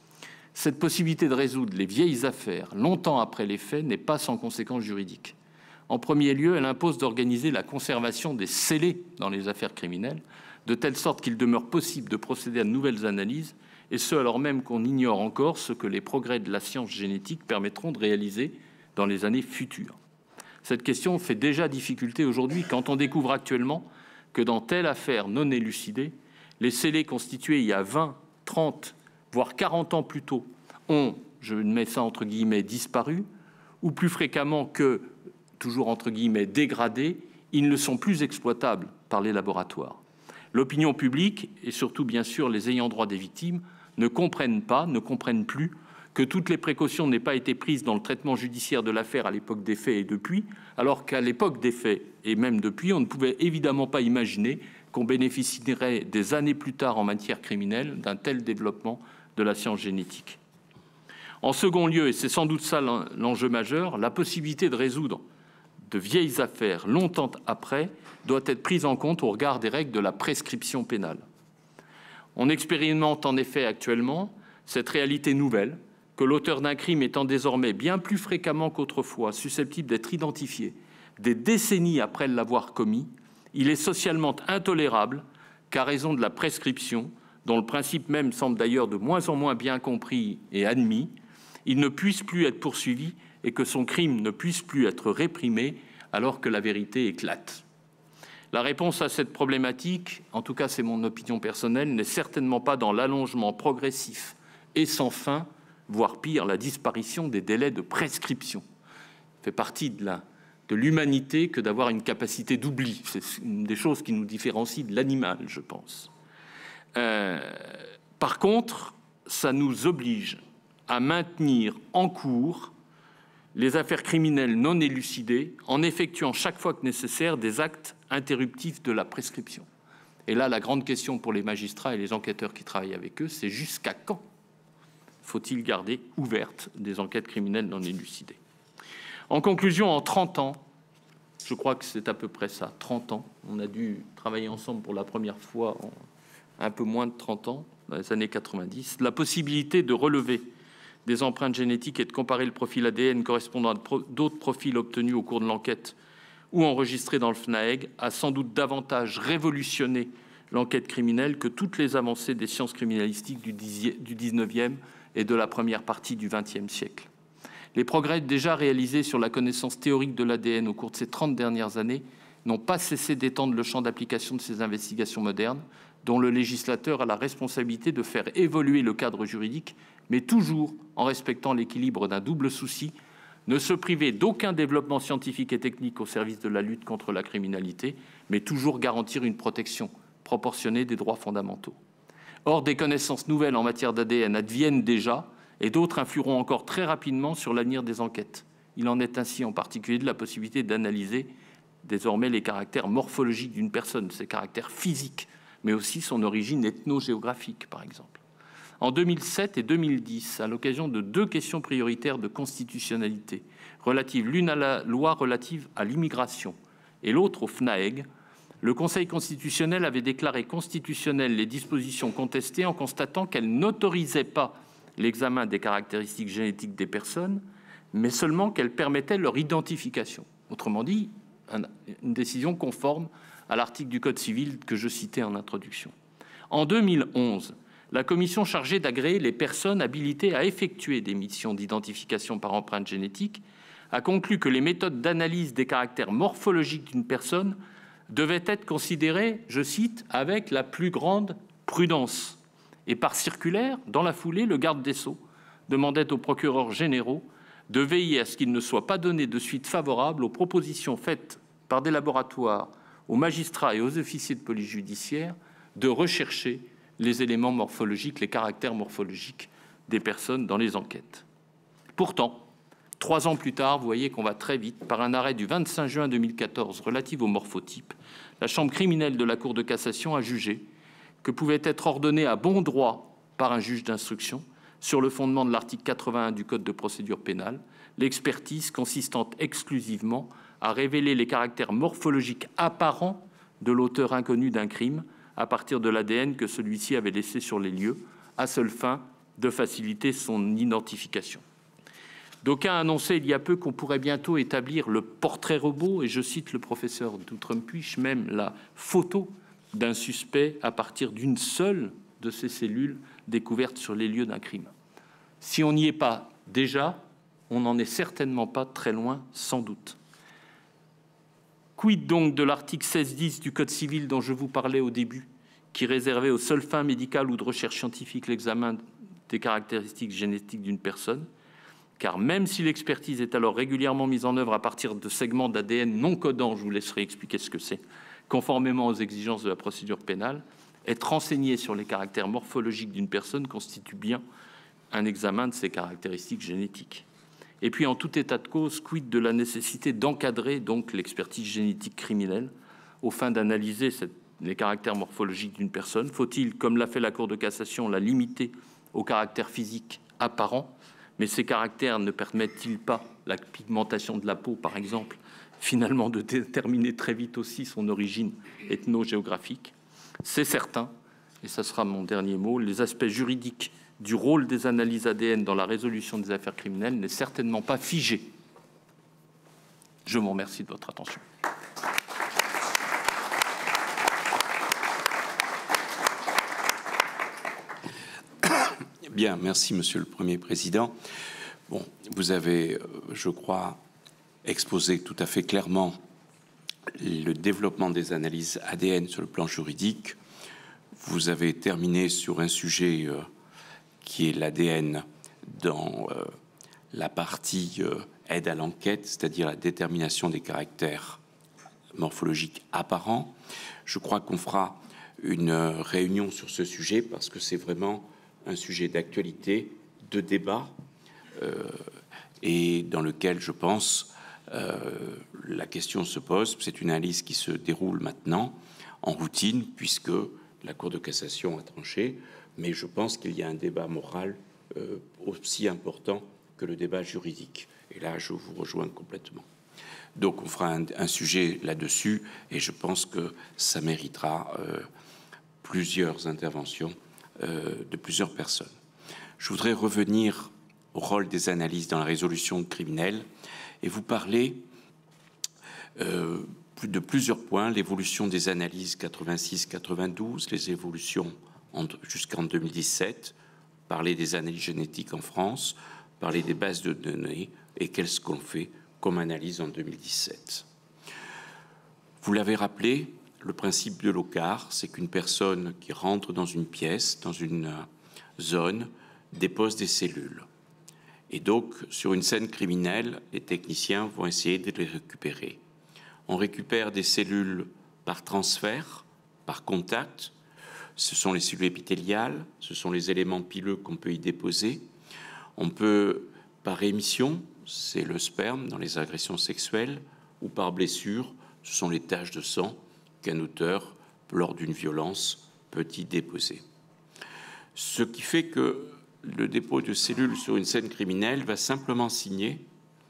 Cette possibilité de résoudre les vieilles affaires longtemps après les faits n'est pas sans conséquences juridiques. En premier lieu, elle impose d'organiser la conservation des scellés dans les affaires criminelles, de telle sorte qu'il demeure possible de procéder à de nouvelles analyses, et ce alors même qu'on ignore encore ce que les progrès de la science génétique permettront de réaliser dans les années futures. Cette question fait déjà difficulté aujourd'hui quand on découvre actuellement que dans telle affaire non élucidée, les scellés constitués il y a 20, 30, voire 40 ans plus tôt ont, je mets ça entre guillemets, disparu, ou plus fréquemment que, toujours entre guillemets, dégradés, ils ne sont plus exploitables par les laboratoires. L'opinion publique, et surtout bien sûr les ayants droit des victimes, ne comprennent plus que toutes les précautions n'aient pas été prises dans le traitement judiciaire de l'affaire à l'époque des faits et depuis, alors qu'à l'époque des faits, et même depuis, on ne pouvait évidemment pas imaginer qu'on bénéficierait des années plus tard en matière criminelle d'un tel développement de la science génétique. En second lieu, et c'est sans doute ça l'enjeu majeur, la possibilité de résoudre de vieilles affaires longtemps après doit être prise en compte au regard des règles de la prescription pénale. On expérimente en effet actuellement cette réalité nouvelle, que l'auteur d'un crime étant désormais bien plus fréquemment qu'autrefois susceptible d'être identifié des décennies après l'avoir commis, il est socialement intolérable qu'à raison de la prescription, dont le principe même semble d'ailleurs de moins en moins bien compris et admis, il ne puisse plus être poursuivi et que son crime ne puisse plus être réprimé alors que la vérité éclate. La réponse à cette problématique, en tout cas c'est mon opinion personnelle, n'est certainement pas dans l'allongement progressif et sans fin, voire pire, la disparition des délais de prescription. Ça fait partie de l'humanité que d'avoir une capacité d'oubli. C'est une des choses qui nous différencie de l'animal, je pense. Par contre, ça nous oblige à maintenir en cours les affaires criminelles non élucidées en effectuant chaque fois que nécessaire des actes interruptifs de la prescription. Et là, la grande question pour les magistrats et les enquêteurs qui travaillent avec eux, c'est jusqu'à quand faut-il garder ouvertes des enquêtes criminelles non élucidées? En conclusion, en 30 ans, je crois que c'est à peu près ça, 30 ans, on a dû travailler ensemble pour la première fois en un peu moins de 30 ans, dans les années 90, la possibilité de relever des empreintes génétiques et de comparer le profil ADN correspondant à d'autres profils obtenus au cours de l'enquête ou enregistrés dans le FNAEG a sans doute davantage révolutionné l'enquête criminelle que toutes les avancées des sciences criminalistiques du 19e et de la première partie du XXe siècle. Les progrès déjà réalisés sur la connaissance théorique de l'ADN au cours de ces 30 dernières années n'ont pas cessé d'étendre le champ d'application de ces investigations modernes, dont le législateur a la responsabilité de faire évoluer le cadre juridique, mais toujours en respectant l'équilibre d'un double souci, ne se priver d'aucun développement scientifique et technique au service de la lutte contre la criminalité, mais toujours garantir une protection proportionnée des droits fondamentaux. Or, des connaissances nouvelles en matière d'ADN adviennent déjà, et d'autres influeront encore très rapidement sur l'avenir des enquêtes. Il en est ainsi en particulier de la possibilité d'analyser désormais les caractères morphologiques d'une personne, ses caractères physiques, mais aussi son origine ethnogéographique, par exemple. En 2007 et 2010, à l'occasion de 2 questions prioritaires de constitutionnalité relatives l'une à la loi relative à l'immigration et l'autre au FNAEG, le Conseil constitutionnel avait déclaré constitutionnelles les dispositions contestées en constatant qu'elles n'autorisaient pas l'examen des caractéristiques génétiques des personnes, mais seulement qu'elles permettaient leur identification. Autrement dit, une décision conforme à l'article du Code civil que je citais en introduction. En 2011, la commission chargée d'agréer les personnes habilitées à effectuer des missions d'identification par empreinte génétique a conclu que les méthodes d'analyse des caractères morphologiques d'une personne devaient être considérées, je cite, « avec la plus grande prudence ». Et par circulaire, dans la foulée, le garde des Sceaux demandait aux procureurs généraux de veiller à ce qu'il ne soit pas donné de suite favorable aux propositions faites par des laboratoires, aux magistrats et aux officiers de police judiciaire de rechercher les éléments morphologiques, les caractères morphologiques des personnes dans les enquêtes. Pourtant, 3 ans plus tard, vous voyez qu'on va très vite, par un arrêt du 25 juin 2014 relatif au morphotype, la chambre criminelle de la Cour de cassation a jugé que pouvait être ordonné à bon droit par un juge d'instruction, sur le fondement de l'article 81 du Code de procédure pénale, l'expertise consistant exclusivement à révéler les caractères morphologiques apparents de l'auteur inconnu d'un crime à partir de l'ADN que celui-ci avait laissé sur les lieux, à seule fin de faciliter son identification. D'aucuns annonçaient il y a peu qu'on pourrait bientôt établir le portrait robot, et je cite le professeur Doutrepuis, même la photo d'un suspect à partir d'une seule de ces cellules découvertes sur les lieux d'un crime. Si on n'y est pas déjà, on n'en est certainement pas très loin, sans doute. Quid donc de l'article 1610 du Code civil dont je vous parlais au début, qui réservait aux seules fins médicales ou de recherche scientifique l'examen des caractéristiques génétiques d'une personne? Car même si l'expertise est alors régulièrement mise en œuvre à partir de segments d'ADN non codants, je vous laisserai expliquer ce que c'est, conformément aux exigences de la procédure pénale, être renseigné sur les caractères morphologiques d'une personne constitue bien un examen de ses caractéristiques génétiques. Et puis, en tout état de cause, quid de la nécessité d'encadrer donc l'expertise génétique criminelle aux fins d'analyser les caractères morphologiques d'une personne? Faut-il, comme l'a fait la Cour de cassation, la limiter aux caractères physiques apparents? Mais ces caractères ne permettent-ils pas la pigmentation de la peau, par exemple, finalement de déterminer très vite aussi son origine ethno-géographique? C'est certain, et ça sera mon dernier mot, les aspects juridiques du rôle des analyses ADN dans la résolution des affaires criminelles n'est certainement pas figé. Je vous remercie de votre attention. Bien, merci Monsieur le Premier Président. Bon, vous avez, je crois, exposé tout à fait clairement le développement des analyses ADN sur le plan juridique. Vous avez terminé sur un sujet qui est l'ADN dans la partie aide à l'enquête, c'est-à-dire la détermination des caractères morphologiques apparents. Je crois qu'on fera une réunion sur ce sujet parce que c'est vraiment un sujet d'actualité, de débat, et dans lequel, je pense, la question se pose. C'est une analyse qui se déroule maintenant en routine, puisque la Cour de cassation a tranché, mais je pense qu'il y a un débat moral aussi important que le débat juridique. Et là, je vous rejoins complètement. Donc, on fera un sujet là-dessus, et je pense que ça méritera plusieurs interventions de plusieurs personnes. Je voudrais revenir au rôle des analyses dans la résolution criminelle et vous parler de plusieurs points: l'évolution des analyses 86-92, les évolutions jusqu'en 2017, parler des analyses génétiques en France, parler des bases de données et qu'est-ce qu'on fait comme analyse en 2017. Vous l'avez rappelé, le principe de l'OCAR, c'est qu'une personne qui rentre dans une pièce, dans une zone, dépose des cellules. Et donc, sur une scène criminelle, les techniciens vont essayer de les récupérer. On récupère des cellules par transfert, par contact. Ce sont les cellules épithéliales, ce sont les éléments pileux qu'on peut y déposer. On peut, par émission, c'est le sperme dans les agressions sexuelles, ou par blessure, ce sont les taches de sang qu'un auteur, lors d'une violence, peut y déposer. Ce qui fait que le dépôt de cellules sur une scène criminelle va simplement signer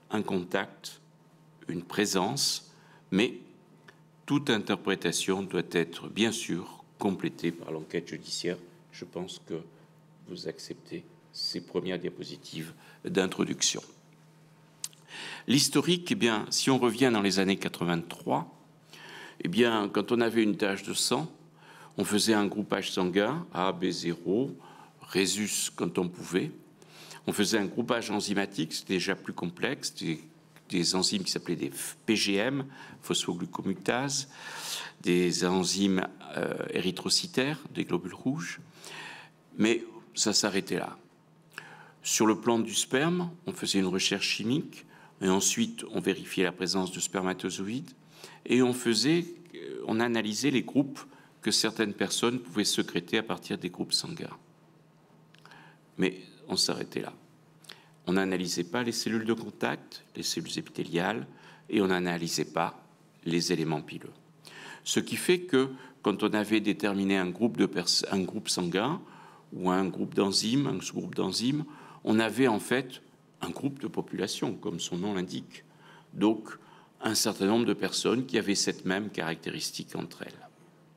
un contact, une présence, mais toute interprétation doit être bien sûr complétée par l'enquête judiciaire. Je pense que vous acceptez ces premières diapositives d'introduction. L'historique, eh bien, si on revient dans les années 83, eh bien, quand on avait une tache de sang, on faisait un groupage sanguin, A, B0, Rhésus quand on pouvait. On faisait un groupage enzymatique, c'était déjà plus complexe, des enzymes qui s'appelaient des PGM, phosphoglucomutase, des enzymes érythrocytaires, des globules rouges, mais ça s'arrêtait là. Sur le plan du sperme, on faisait une recherche chimique, et ensuite on vérifiait la présence de spermatozoïdes, et on analysait les groupes que certaines personnes pouvaient sécréter à partir des groupes sanguins. Mais on s'arrêtait là. On n'analysait pas les cellules de contact, les cellules épithéliales, et on n'analysait pas les éléments pileux. Ce qui fait que quand on avait déterminé un groupe sanguin ou un groupe d'enzymes, un sous-groupe d'enzymes, on avait en fait un groupe de population, comme son nom l'indique. Donc, un certain nombre de personnes qui avaient cette même caractéristique entre elles.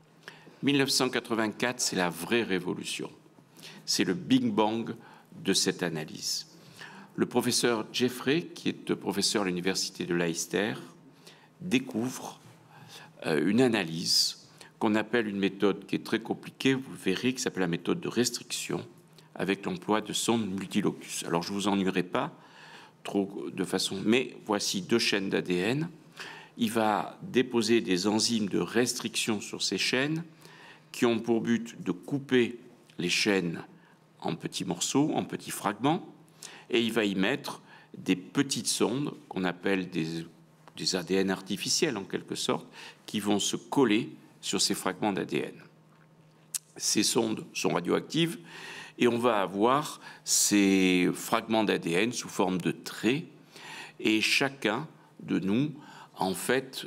1984, c'est la vraie révolution. C'est le Big Bang de cette analyse. Le professeur Jeffrey, qui est professeur à l'université de Leicester, découvre une analyse qu'on appelle une méthode qui est très compliquée, vous verrez, qui s'appelle la méthode de restriction, avec l'emploi de sondes multilocus. Alors, je ne vous ennuierai pas trop de façon... Mais voici 2 chaînes d'ADN. Il va déposer des enzymes de restriction sur ces chaînes qui ont pour but de couper les chaînes en petits morceaux, en petits fragments, et il va y mettre des petites sondes qu'on appelle des ADN artificiels en quelque sorte, qui vont se coller sur ces fragments d'ADN. Ces sondes sont radioactives et on va avoir ces fragments d'ADN sous forme de traits, et chacun de nous a en fait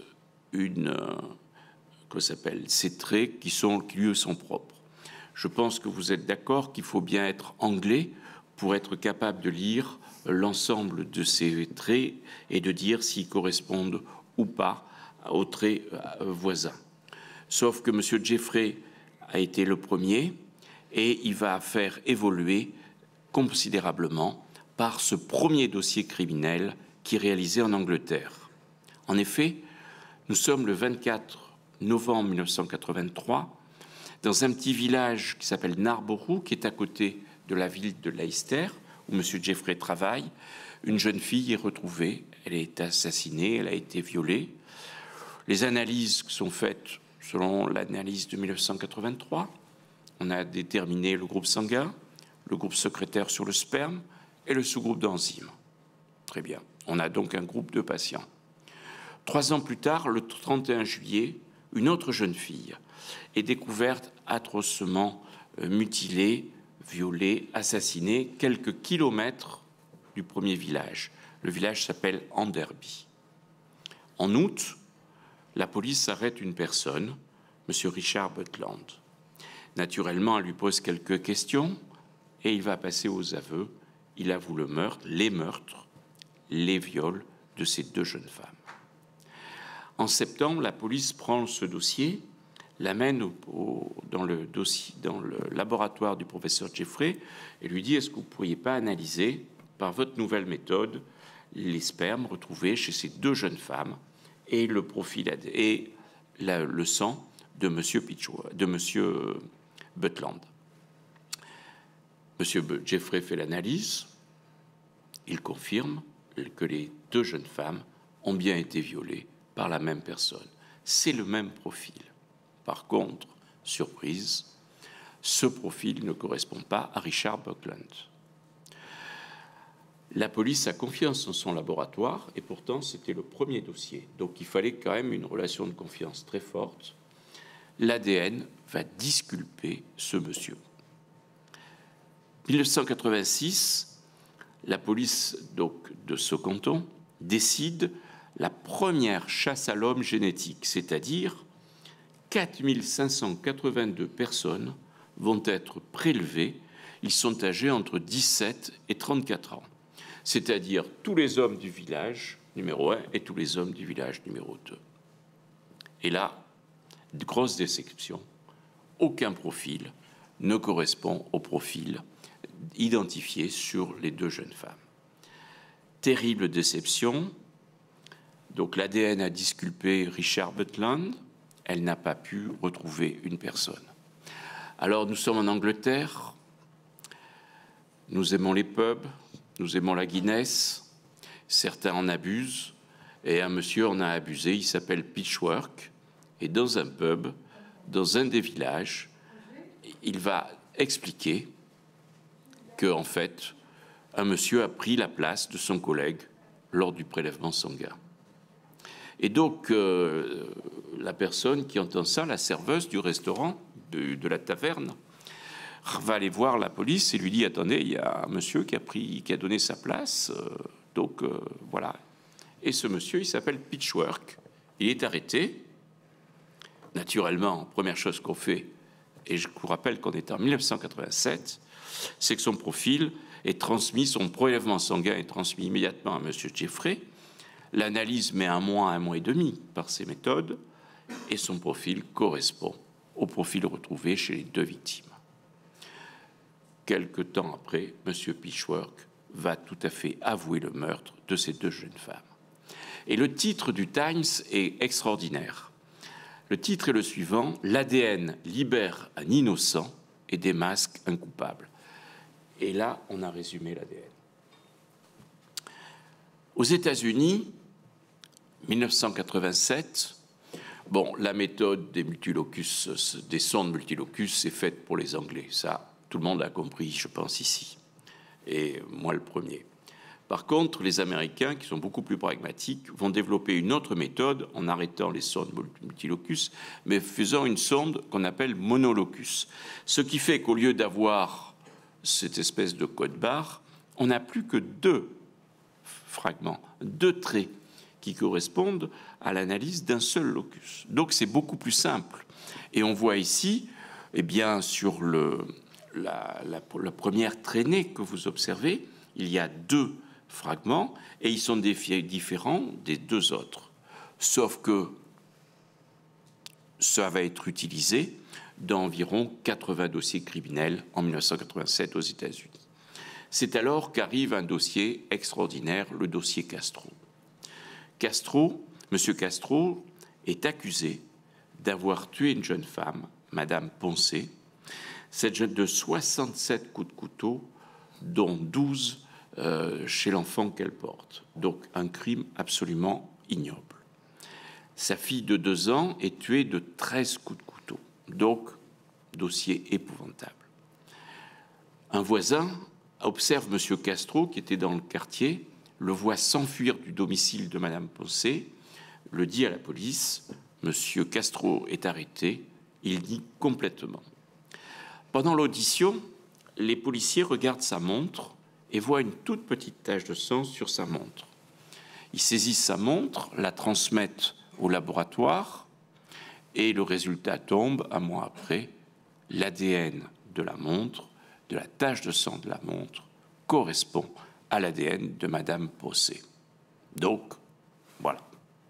ces traits qui lui sont propres. Je pense que vous êtes d'accord qu'il faut bien être anglais pour être capable de lire l'ensemble de ces traits et de dire s'ils correspondent ou pas aux traits voisins. Sauf que M. Jeffrey a été le premier et il va faire évoluer considérablement par ce premier dossier criminel qui est réalisé en Angleterre. En effet, nous sommes le 24 novembre 1983 dans un petit village qui s'appelle Narborough, qui est à côté de la ville de Leicester, où M. Jeffrey travaille. Une jeune fille est retrouvée, elle est assassinée, elle a été violée. Les analyses sont faites selon l'analyse de 1983. On a déterminé le groupe sanguin, le groupe sécrétaire sur le sperme et le sous-groupe d'enzymes. Très bien. On a donc un groupe de patients. 3 ans plus tard, le 31 juillet, une autre jeune fille est découverte atrocement mutilée, violée, assassinée, quelques kilomètres du premier village. Le village s'appelle Enderby. En août, la police arrête une personne, M. Richard Butland. Naturellement, elle lui pose quelques questions et il va passer aux aveux. Il avoue les meurtres, les viols de ces 2 jeunes femmes. En septembre, la police prend ce dossier, l'amène dans le laboratoire du professeur Jeffrey et lui dit: est-ce que vous ne pourriez pas analyser par votre nouvelle méthode les spermes retrouvés chez ces 2 jeunes femmes et le profil et le sang de M. Butland. M. Jeffrey fait l'analyse, il confirme que les 2 jeunes femmes ont bien été violées par la même personne. C'est le même profil. Par contre, surprise, ce profil ne correspond pas à Richard Butland. La police a confiance en son laboratoire et pourtant c'était le premier dossier. Donc il fallait quand même une relation de confiance très forte. L'ADN va disculper ce monsieur. 1986, la police donc, de ce canton décide la première chasse à l'homme génétique, c'est-à-dire 4582 personnes vont être prélevées. Ils sont âgés entre 17 et 34 ans. c'est-à-dire tous les hommes du village numéro 1 et tous les hommes du village numéro 2. Et là, grosse déception, aucun profil ne correspond au profil identifié sur les 2 jeunes femmes. Terrible déception. Donc l'ADN a disculpé Richard Butland, elle n'a pas pu retrouver une personne. Alors nous sommes en Angleterre, nous aimons les pubs, nous aimons la Guinness, certains en abusent, et un monsieur en a abusé, il s'appelle Pitchwork, et dans un pub, dans un des villages, il va expliquer que, en fait, un monsieur a pris la place de son collègue lors du prélèvement sanguin. Et donc, la personne qui entend ça, la serveuse du restaurant, de la taverne, va aller voir la police et lui dit « Attendez, il y a un monsieur qui a donné sa place, voilà. » Et ce monsieur, il s'appelle Pitchwork. Il est arrêté. Naturellement, première chose qu'on fait, et je vous rappelle qu'on est en 1987, c'est que son profil est transmis, son prélèvement sanguin est transmis immédiatement à M. Jeffrey. L'analyse met 1 mois, 1 mois et demi par ces méthodes, et son profil correspond au profil retrouvé chez les 2 victimes. Quelque temps après, M. Pitchwork va tout à fait avouer le meurtre de ces 2 jeunes femmes. Et le titre du Times est extraordinaire. Le titre est le suivant: « L'ADN libère un innocent et démasque un coupable ». Et là, on a résumé l'ADN. Aux États-Unis, 1987, bon, la méthode des multilocus, des sondes multilocus, c'est faite pour les Anglais. Ça, tout le monde a compris, je pense, ici. Et moi, le premier. Par contre, les Américains, qui sont beaucoup plus pragmatiques, vont développer une autre méthode en arrêtant les sondes multilocus, mais faisant une sonde qu'on appelle monolocus. Ce qui fait qu'au lieu d'avoir cette espèce de code barre, on n'a plus que 2 fragments, 2 traits qui correspondent à l'analyse d'un seul locus. Donc c'est beaucoup plus simple. Et on voit ici, eh bien, sur la première traînée que vous observez, il y a 2 fragments et ils sont différents des 2 autres. Sauf que ça va être utilisé dans environ 80 dossiers criminels en 1987 aux États-Unis. C'est alors qu'arrive un dossier extraordinaire, le dossier Castro. M. Castro est accusé d'avoir tué une jeune femme, Madame Poncé, cette jeune de 67 coups de couteau, dont 12 chez l'enfant qu'elle porte. Donc un crime absolument ignoble. Sa fille de 2 ans est tuée de 13 coups de couteau. Donc, dossier épouvantable. Un voisin observe M. Castro, qui était dans le quartier, le voit s'enfuir du domicile de Madame Poncé, le dit à la police. M. Castro est arrêté. Il nie complètement. Pendant l'audition, les policiers regardent sa montre et voient une toute petite tache de sang sur sa montre. Ils saisissent sa montre, la transmettent au laboratoire et le résultat tombe 1 mois après. L'ADN de la montre, de la tache de sang de la montre, correspond à l'ADN de Madame Poncé. Donc, voilà.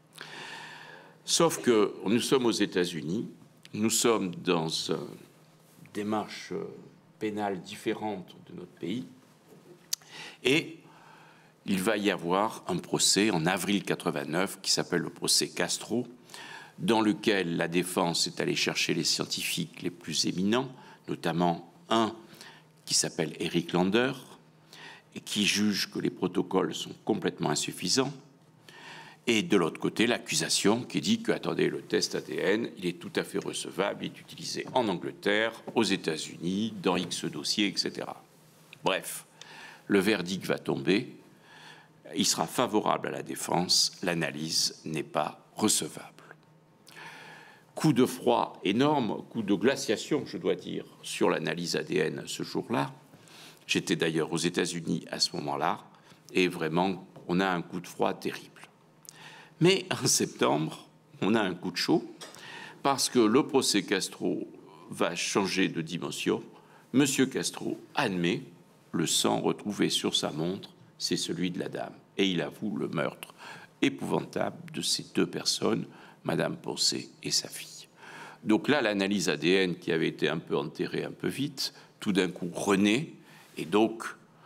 Sauf que nous sommes aux États-Unis, nous sommes dans une démarche pénale différente de notre pays, et il va y avoir un procès en avril 89 qui s'appelle le procès Castro, dans lequel la défense est allée chercher les scientifiques les plus éminents, notamment un qui s'appelle Eric Lander, et qui juge que les protocoles sont complètement insuffisants. Et de l'autre côté, l'accusation qui dit que, attendez, le test ADN, il est tout à fait recevable, il est utilisé en Angleterre, aux États-Unis, dans X dossiers, etc. Bref, le verdict va tomber, il sera favorable à la défense, l'analyse n'est pas recevable. Coup de froid énorme, coup de glaciation, je dois dire, sur l'analyse ADN ce jour-là. J'étais d'ailleurs aux États-Unis à ce moment-là, et vraiment, on a un coup de froid terrible. Mais en septembre, on a un coup de chaud, parce que le procès Castro va changer de dimension. Monsieur Castro admet le sang retrouvé sur sa montre, c'est celui de la dame. Et il avoue le meurtre épouvantable de ces deux personnes, Madame Poncet et sa fille. Donc là, l'analyse ADN qui avait été un peu enterrée un peu vite, tout d'un coup renaît, et donc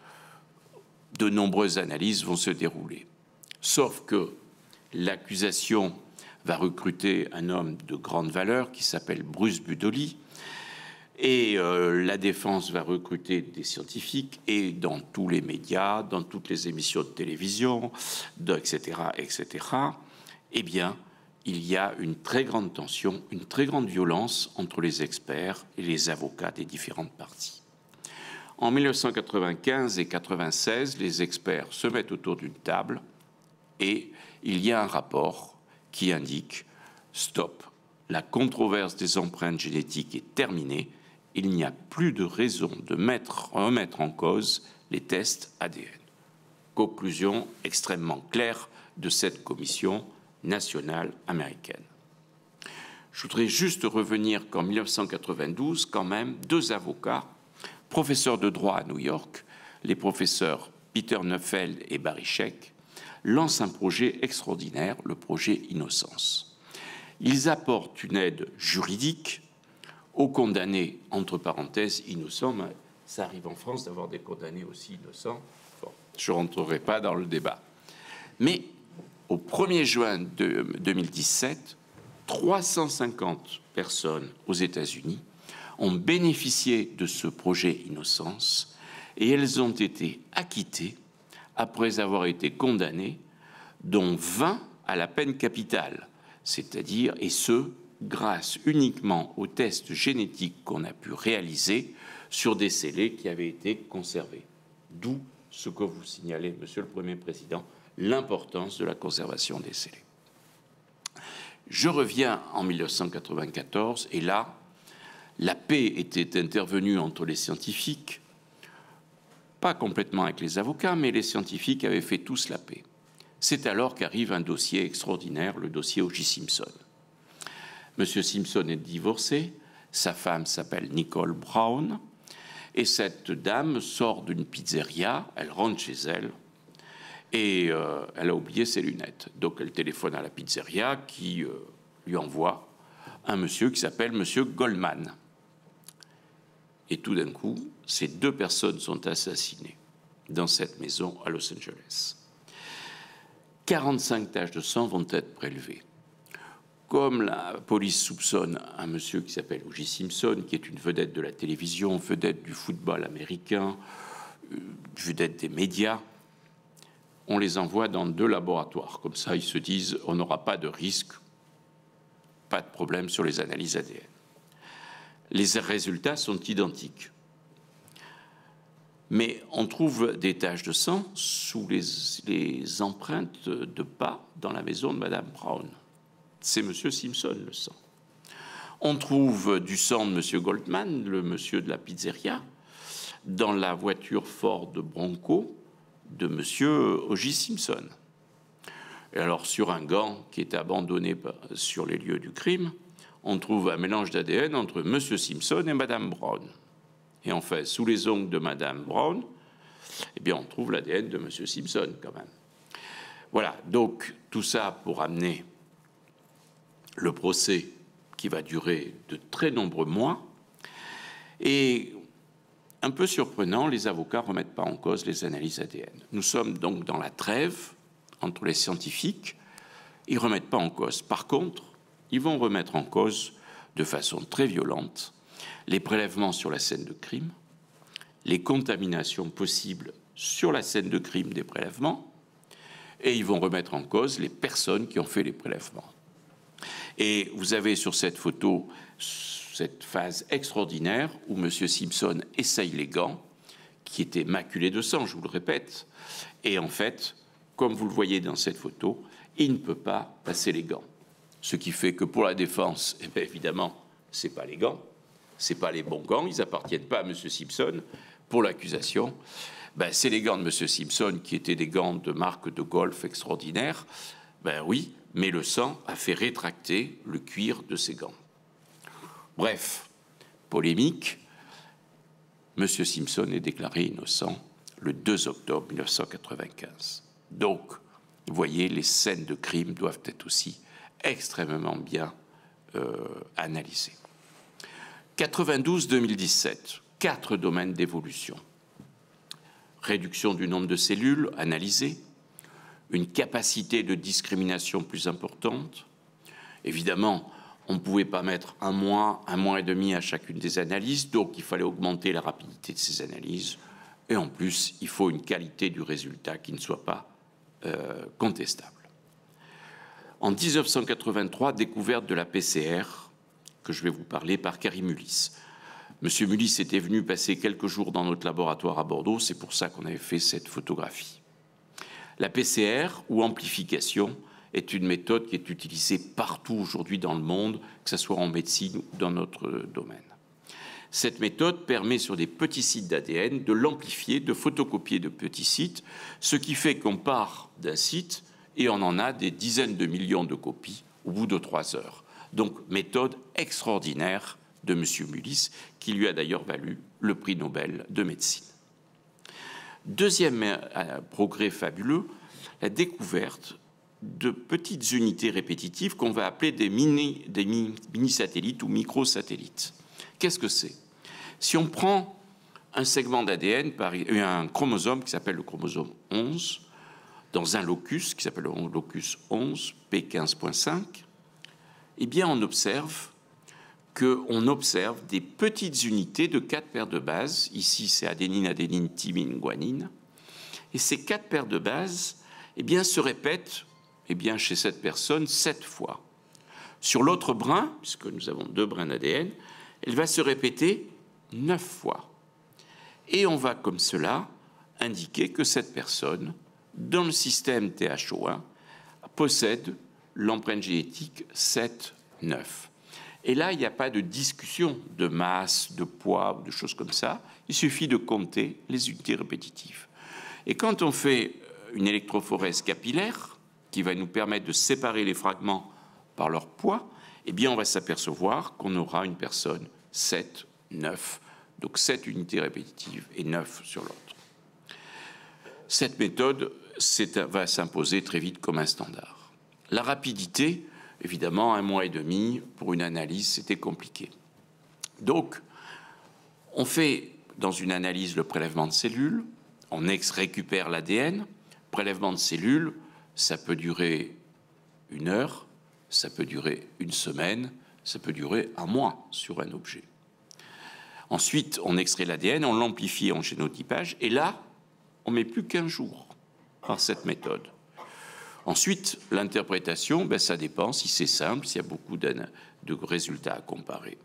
de nombreuses analyses vont se dérouler. Sauf que l'accusation va recruter un homme de grande valeur qui s'appelle Bruce Budoli, et la défense va recruter des scientifiques, et dans tous les médias, dans toutes les émissions de télévision, etc., eh bien, il y a une très grande tension, une très grande violence entre les experts et les avocats des différentes parties. En 1995 et 1996, les experts se mettent autour d'une table et il y a un rapport qui indique « Stop, la controverse des empreintes génétiques est terminée, il n'y a plus de raison de remettre en cause les tests ADN. » Conclusion extrêmement claire de cette commission nationale américaine. Je voudrais juste revenir qu'en 1992, quand même, deux avocats, professeurs de droit à New York, les professeurs Peter Neufeld et Barry Scheck, lancent un projet extraordinaire, le projet Innocence. Ils apportent une aide juridique aux condamnés, entre parenthèses, innocents. Mais ça arrive en France d'avoir des condamnés aussi innocents. Bon, je ne rentrerai pas dans le débat. Mais au 1er juin 2017, 350 personnes aux États-Unis ont bénéficié de ce projet Innocence et elles ont été acquittées après avoir été condamnées, dont 20 à la peine capitale, c'est-à-dire, et ce, grâce uniquement aux tests génétiques qu'on a pu réaliser sur des scellés qui avaient été conservés. D'où ce que vous signalez, Monsieur le Premier Président, l'importance de la conservation des scellés. Je reviens en 1994, et là, la paix était intervenue entre les scientifiques, pas complètement avec les avocats, mais les scientifiques avaient fait tous la paix. C'est alors qu'arrive un dossier extraordinaire, le dossier O.J. Simpson. Monsieur Simpson est divorcé, sa femme s'appelle Nicole Brown, et cette dame sort d'une pizzeria, elle rentre chez elle, et elle a oublié ses lunettes. Donc elle téléphone à la pizzeria qui lui envoie un monsieur qui s'appelle Monsieur Goldman. Et tout d'un coup, ces deux personnes sont assassinées dans cette maison à Los Angeles. 45 taches de sang vont être prélevées. Comme la police soupçonne un monsieur qui s'appelle O.J. Simpson, qui est une vedette de la télévision, vedette du football américain, vedette des médias, on les envoie dans 2 laboratoires. Comme ça, ils se disent, on n'aura pas de risque, pas de problème sur les analyses ADN. Les résultats sont identiques. Mais on trouve des taches de sang sous les empreintes de pas dans la maison de Madame Brown. C'est Monsieur Simpson, le sang. On trouve du sang de Monsieur Goldman, le monsieur de la pizzeria, dans la voiture Ford Bronco de Monsieur O.J. Simpson. Et alors, sur un gant qui est abandonné sur les lieux du crime, on trouve un mélange d'ADN entre Monsieur Simpson et Madame Brown. Et en fait, sous les ongles de Madame Brown, eh bien, on trouve l'ADN de Monsieur Simpson, quand même. Voilà, donc, tout ça pour amener le procès qui va durer de très nombreux mois. Et un peu surprenant, les avocats ne remettent pas en cause les analyses ADN. Nous sommes donc dans la trêve entre les scientifiques. Ils ne remettent pas en cause. Par contre, ils vont remettre en cause de façon très violente les prélèvements sur la scène de crime, les contaminations possibles sur la scène de crime des prélèvements, et ils vont remettre en cause les personnes qui ont fait les prélèvements. Et vous avez sur cette photo cette phase extraordinaire où M. Simpson essaye les gants, qui étaient maculés de sang, je vous le répète, et en fait, comme vous le voyez dans cette photo, il ne peut pas passer les gants. Ce qui fait que pour la défense, eh bien, évidemment, ce n'est pas les gants, ce n'est pas les bons gants, ils n'appartiennent pas à M. Simpson. Pour l'accusation, ben, c'est les gants de M. Simpson qui étaient des gants de marque de golf extraordinaire. Ben oui, mais le sang a fait rétracter le cuir de ces gants. Bref, polémique, M. Simpson est déclaré innocent le 2 octobre 1995. Donc, vous voyez, les scènes de crime doivent être aussi extrêmement bien analysées. 92-2017, 4 domaines d'évolution. Réduction du nombre de cellules analysées, une capacité de discrimination plus importante. Évidemment, on ne pouvait pas mettre un mois et demi à chacune des analyses, donc il fallait augmenter la rapidité de ces analyses. Et en plus, il faut une qualité du résultat qui ne soit pas contestable. En 1983, découverte de la PCR, que je vais vous parler, par Karim Mullis. Monsieur Mullis était venu passer quelques jours dans notre laboratoire à Bordeaux, c'est pour ça qu'on avait fait cette photographie. La PCR, ou amplification, est une méthode qui est utilisée partout aujourd'hui dans le monde, que ce soit en médecine ou dans notre domaine. Cette méthode permet sur des petits sites d'ADN de l'amplifier, de photocopier de petits sites, ce qui fait qu'on part d'un site et on en a des dizaines de millions de copies au bout de 3 heures. Donc, méthode extraordinaire de M. Mullis, qui lui a d'ailleurs valu le prix Nobel de médecine. Deuxième progrès fabuleux, la découverte de petites unités répétitives qu'on va appeler des mini-satellites ou microsatellites. Qu'est-ce que c'est? Si on prend un segment d'ADN, un chromosome qui s'appelle le chromosome 11, dans un locus qui s'appelle le locus 11, P15.5, eh bien on observe des petites unités de 4 paires de bases. Ici, c'est adénine, adénine, thymine, guanine. Et ces 4 paires de bases eh bien, se répètent chez cette personne 7 fois. Sur l'autre brin, puisque nous avons 2 brins d'ADN, elle va se répéter 9 fois. Et on va comme cela indiquer que cette personne, dans le système THO1, possède l'empreinte génétique 7-9. Et là, il n'y a pas de discussion de masse, de poids ou de choses comme ça. Il suffit de compter les unités répétitives. Et quand on fait une électrophorèse capillaire, qui va nous permettre de séparer les fragments par leur poids, eh bien, on va s'apercevoir qu'on aura une personne 7, 9, donc 7 unités répétitives et 9 sur l'autre. Cette méthode va s'imposer très vite comme un standard. La rapidité, évidemment, 1 mois et demi pour une analyse, c'était compliqué. Donc, on fait dans une analyse le prélèvement de cellules, on récupère l'ADN, prélèvement de cellules, ça peut durer 1 heure, ça peut durer 1 semaine, ça peut durer 1 mois sur un objet. Ensuite, on extrait l'ADN, on l'amplifie en génotypage, et là, on ne met plus qu'1 jour par cette méthode. Ensuite, l'interprétation, ça dépend si c'est simple, s'il y a beaucoup de résultats à comparer.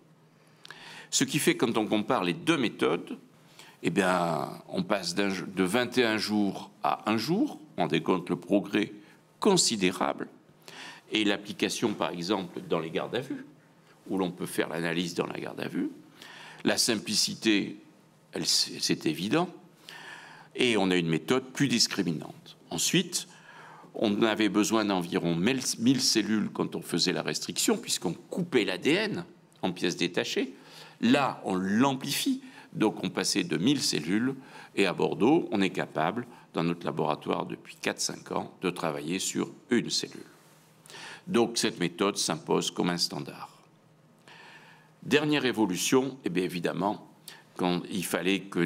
Ce qui fait, quand on compare les 2 méthodes, eh bien, on passe de 21 jours à 1 jour, on décompte le progrès considérable, et l'application, par exemple, dans les gardes à vue, où l'on peut faire l'analyse dans la garde à vue. La simplicité, c'est évident, et on a une méthode plus discriminante. Ensuite, on avait besoin d'environ 1000 cellules quand on faisait la restriction, puisqu'on coupait l'ADN en pièces détachées. Là, on l'amplifie, donc on passait de 1000 cellules, et à Bordeaux, on est capable, dans notre laboratoire depuis 4-5 ans, de travailler sur 1 cellule. Donc cette méthode s'impose comme un standard. Dernière évolution, eh bien évidemment, quand il fallait que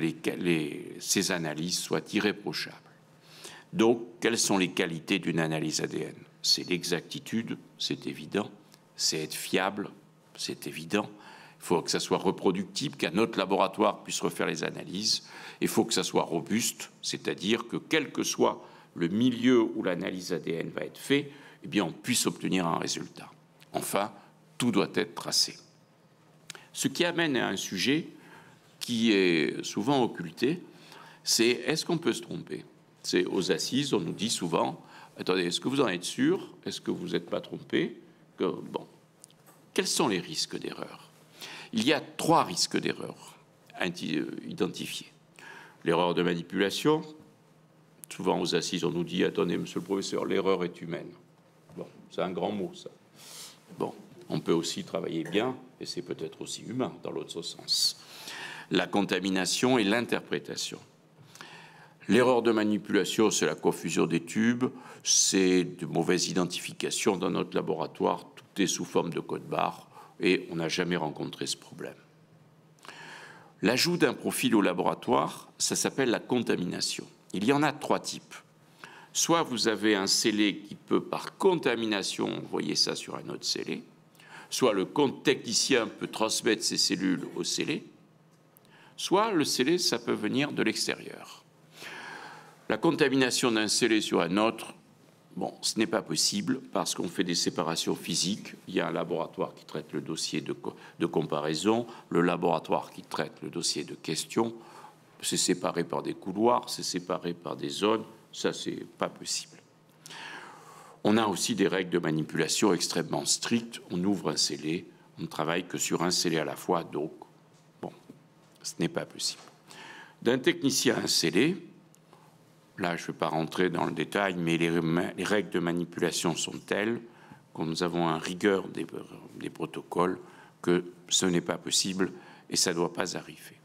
ces analyses soient irréprochables. Donc, quelles sont les qualités d'une analyse ADN? C'est l'exactitude, c'est évident, c'est être fiable, c'est évident. Il faut que ça soit reproductible, qu'un autre laboratoire puisse refaire les analyses. Il faut que ça soit robuste, c'est-à-dire que quel que soit le milieu où l'analyse ADN va être faite, eh bien, on puisse obtenir un résultat. Enfin, tout doit être tracé. Ce qui amène à un sujet qui est souvent occulté, c'est est-ce qu'on peut se tromper? C'est aux assises, on nous dit souvent, attendez, est-ce que vous en êtes sûr? Est-ce que vous n'êtes pas trompé? Bon. Quels sont les risques d'erreur? Il y a 3 risques d'erreur identifiés. L'erreur de manipulation. Souvent aux assises, on nous dit, attendez, monsieur le professeur, l'erreur est humaine. Bon, c'est un grand mot, ça. Bon, on peut aussi travailler bien, et c'est peut-être aussi humain, dans l'autre sens. La contamination et l'interprétation. L'erreur de manipulation, c'est la confusion des tubes, c'est de mauvaise identification dans notre laboratoire, tout est sous forme de code barre et on n'a jamais rencontré ce problème. L'ajout d'un profil au laboratoire, ça s'appelle la contamination. Il y en a 3 types. Soit vous avez un scellé qui peut, par contamination, envoyer ça sur un autre scellé, soit le technicien peut transmettre ses cellules au scellé, soit le scellé, ça peut venir de l'extérieur. La contamination d'un scellé sur un autre, bon, ce n'est pas possible parce qu'on fait des séparations physiques. Il y a un laboratoire qui traite le dossier de comparaison, le laboratoire qui traite le dossier de question. C'est séparé par des couloirs, c'est séparé par des zones. Ça, c'est pas possible. On a aussi des règles de manipulation extrêmement strictes. On ouvre un scellé, on ne travaille que sur un scellé à la fois, donc, bon, ce n'est pas possible. D'un technicien à un scellé, là, je ne vais pas rentrer dans le détail, mais les règles de manipulation sont telles que nous avons un rigueur des protocoles que ce n'est pas possible et ça ne doit pas arriver.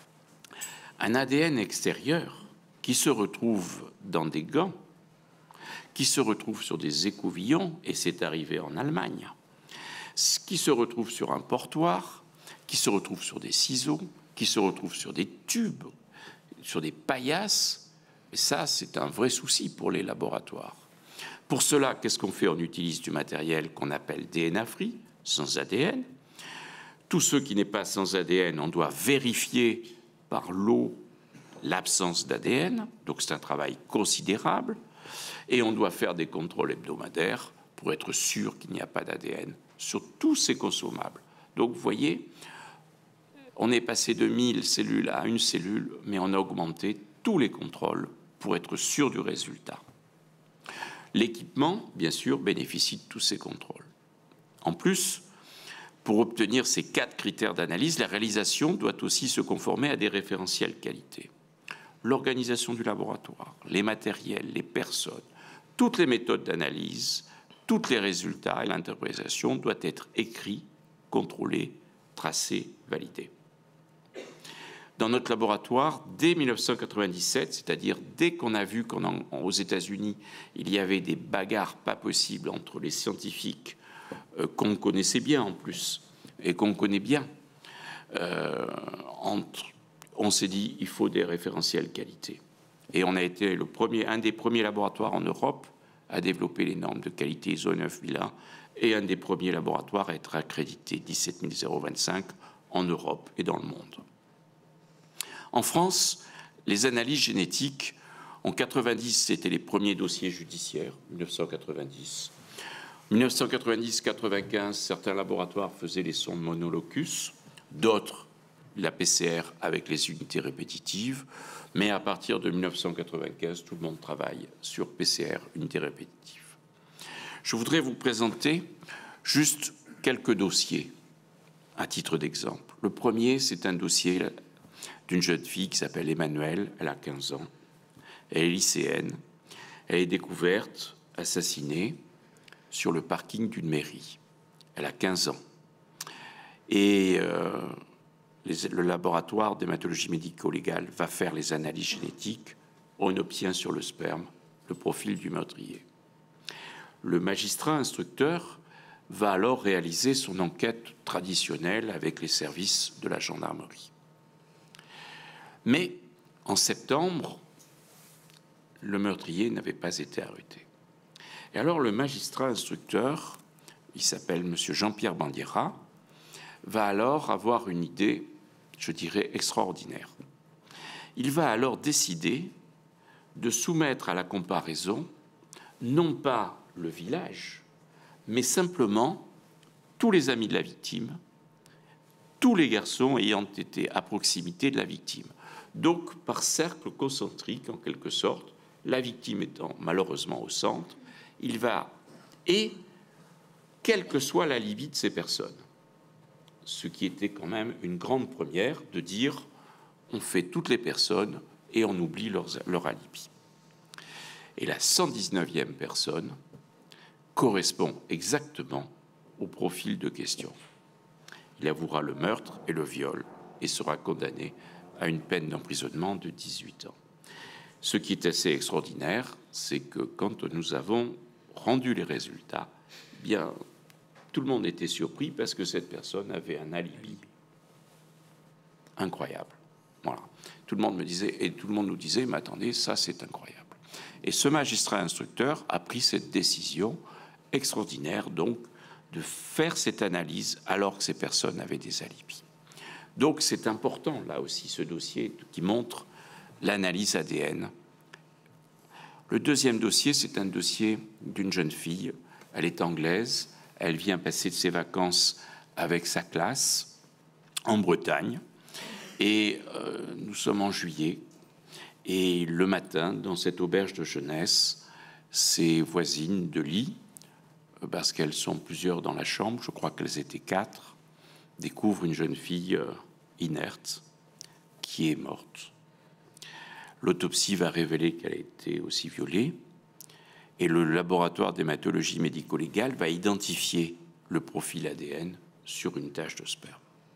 Un ADN extérieur qui se retrouve dans des gants, qui se retrouve sur des écouvillons, et c'est arrivé en Allemagne, qui se retrouve sur un portoir, qui se retrouve sur des ciseaux, qui se retrouve sur des tubes, sur des paillasses. Et ça, c'est un vrai souci pour les laboratoires. Pour cela, qu'est-ce qu'on fait? On utilise du matériel qu'on appelle DNA-free, sans ADN. Tout ce qui n'est pas sans ADN, on doit vérifier par l'eau l'absence d'ADN, donc c'est un travail considérable, et on doit faire des contrôles hebdomadaires pour être sûr qu'il n'y a pas d'ADN sur tous ces consommables. Donc, vous voyez, on est passé de 1000 cellules à 1 cellule, mais on a augmenté tous les contrôles pour être sûr du résultat. L'équipement, bien sûr, bénéficie de tous ces contrôles. En plus, pour obtenir ces 4 critères d'analyse, la réalisation doit aussi se conformer à des référentiels qualité. L'organisation du laboratoire, les matériels, les personnes, toutes les méthodes d'analyse, tous les résultats et l'interprétation doivent être écrits, contrôlés, tracés, validés. Dans notre laboratoire, dès 1997, c'est-à-dire dès qu'on a vu qu'aux États-Unis, il y avait des bagarres pas possibles entre les scientifiques qu'on connaissait bien en plus et qu'on connaît bien, on s'est dit il faut des référentiels qualité. Et on a été un des premiers laboratoires en Europe à développer les normes de qualité ISO 9001 et un des premiers laboratoires à être accrédité 17025 en Europe et dans le monde. En France, les analyses génétiques, en 90, c'était les premiers dossiers judiciaires, 1990. 1990-95, certains laboratoires faisaient les sondes monolocus, d'autres la PCR avec les unités répétitives, mais à partir de 1995, tout le monde travaille sur PCR, unités répétitives. Je voudrais vous présenter juste quelques dossiers à titre d'exemple. Le premier, c'est un dossier d'une jeune fille qui s'appelle Emmanuelle, elle a 15 ans, elle est lycéenne, elle est découverte, assassinée, sur le parking d'une mairie. Elle a 15 ans. Et le laboratoire d'hématologie médico-légale va faire les analyses génétiques. On obtient sur le sperme le profil du meurtrier. Le magistrat instructeur va alors réaliser son enquête traditionnelle avec les services de la gendarmerie. Mais en septembre, le meurtrier n'avait pas été arrêté. Et alors le magistrat instructeur, il s'appelle M. Jean-Pierre Bandiera, va alors avoir une idée, je dirais, extraordinaire. Il va alors décider de soumettre à la comparaison non pas le village, mais simplement tous les amis de la victime, tous les garçons ayant été à proximité de la victime. Donc, par cercle concentrique, en quelque sorte, la victime étant malheureusement au centre, il va, et quelle que soit l'alibi de ces personnes, ce qui était quand même une grande première, de dire on fait toutes les personnes et on oublie leur alibi. Et la 119e personne correspond exactement au profil de question. Il avouera le meurtre et le viol et sera condamné à une peine d'emprisonnement de 18 ans. Ce qui est assez extraordinaire, c'est que quand nous avons rendu les résultats, bien, tout le monde était surpris parce que cette personne avait un alibi incroyable. Voilà. Tout le monde me disait, et tout le monde nous disait, mais attendez, ça c'est incroyable. Et ce magistrat instructeur a pris cette décision extraordinaire, donc, de faire cette analyse alors que ces personnes avaient des alibis. Donc c'est important, là aussi, ce dossier qui montre l'analyse ADN. Le deuxième dossier, c'est un dossier d'une jeune fille. Elle est anglaise, elle vient passer ses vacances avec sa classe en Bretagne. Et nous sommes en juillet. Et le matin, dans cette auberge de jeunesse, ses voisines de lit, parce qu'elles sont plusieurs dans la chambre, je crois qu'elles étaient 4, découvrent une jeune fille inerte qui est morte. L'autopsie va révéler qu'elle a été aussi violée et le laboratoire d'hématologie médico-légale va identifier le profil ADN sur une tache de sperme.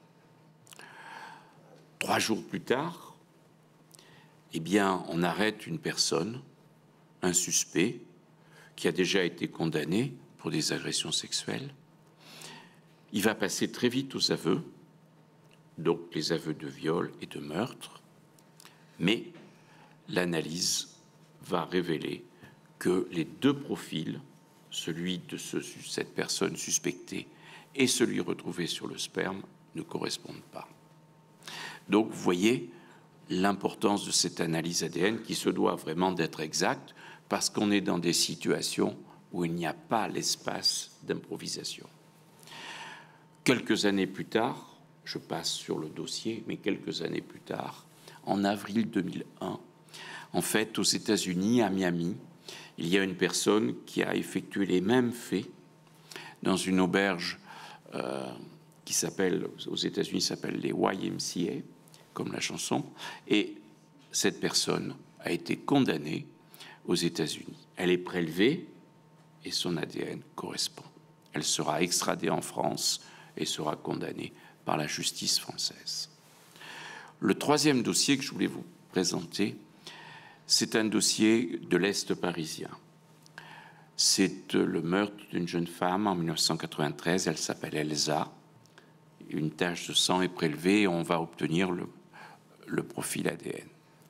3 jours plus tard, eh bien, on arrête une personne, un suspect, qui a déjà été condamné pour des agressions sexuelles. Il va passer très vite aux aveux, donc les aveux de viol et de meurtre, mais l'analyse va révéler que les 2 profils, celui de cette personne suspectée et celui retrouvé sur le sperme, ne correspondent pas. Donc, vous voyez l'importance de cette analyse ADN qui se doit vraiment d'être exacte parce qu'on est dans des situations où il n'y a pas l'espace d'improvisation. Quelques années plus tard, je passe sur le dossier, mais quelques années plus tard, en avril 2001, en fait, aux États-Unis, à Miami, il y a une personne qui a effectué les mêmes faits dans une auberge qui s'appelle, aux États-Unis, s'appelle les YMCA, comme la chanson, et cette personne a été condamnée aux États-Unis. Elle est prélevée et son ADN correspond. Elle sera extradée en France et sera condamnée par la justice française. Le troisième dossier que je voulais vous présenter, c'est un dossier de l'Est parisien. C'est le meurtre d'une jeune femme en 1993, elle s'appelle Elsa. Une tache de sang est prélevée et on va obtenir le profil ADN.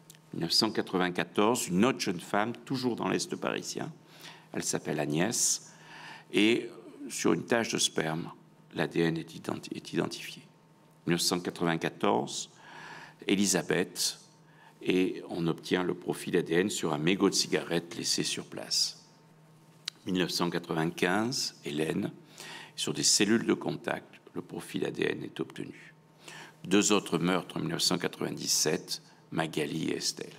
1994, une autre jeune femme, toujours dans l'Est parisien, elle s'appelle Agnès, et sur une tache de sperme, l'ADN est identifié. 1994, Elisabeth, et on obtient le profil ADN sur un mégot de cigarette laissé sur place. 1995, Hélène, sur des cellules de contact, le profil ADN est obtenu. 2 autres meurtres en 1997, Magali et Estelle.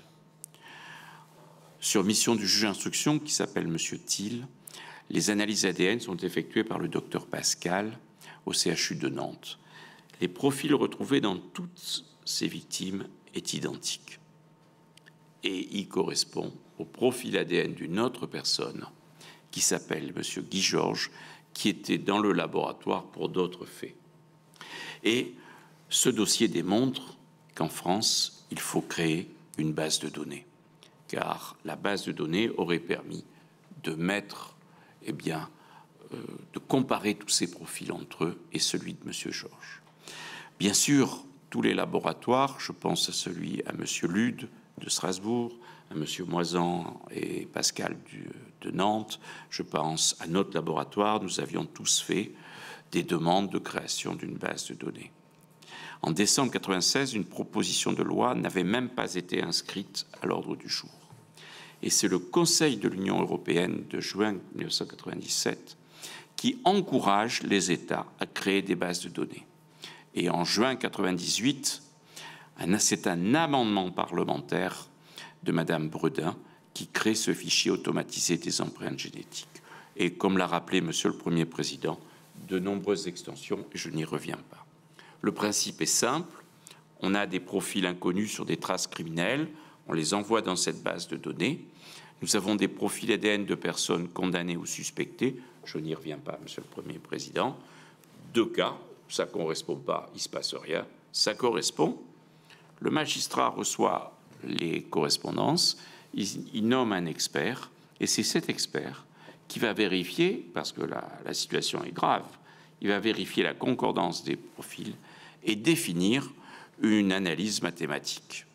Sur mission du juge d'instruction qui s'appelle M. Thiel, les analyses ADN sont effectuées par le docteur Pascal au CHU de Nantes. Les profils retrouvés dans toutes ces victimes est identique et y correspond au profil ADN d'une autre personne qui s'appelle M. Guy Georges, qui était dans le laboratoire pour d'autres faits. Et ce dossier démontre qu'en France, il faut créer une base de données, car la base de données aurait permis de mettre, eh bien, de comparer tous ces profils entre eux et celui de M. Georges. Bien sûr, tous les laboratoires, je pense à à M. Lude de Strasbourg, à M. Moisan et Pascal de Nantes, je pense à notre laboratoire, nous avions tous fait des demandes de création d'une base de données. En décembre 1996, une proposition de loi n'avait même pas été inscrite à l'ordre du jour. Et c'est le Conseil de l'Union européenne de juin 1997 qui encourage les États à créer des bases de données. Et en juin 1998, c'est un amendement parlementaire de Madame Bredin qui crée ce fichier automatisé des empreintes génétiques. Et comme l'a rappelé Monsieur le Premier Président, de nombreuses extensions, et je n'y reviens pas. Le principe est simple, on a des profils inconnus sur des traces criminelles, on les envoie dans cette base de données. Nous avons des profils ADN de personnes condamnées ou suspectées, je n'y reviens pas, Monsieur le Premier Président. 2 cas, ça ne correspond pas, il ne se passe rien, ça correspond. Le magistrat reçoit les correspondances il nomme un expert, et c'est cet expert qui va vérifier, parce que la situation est grave, il va vérifier la concordance des profils et définir une analyse mathématique.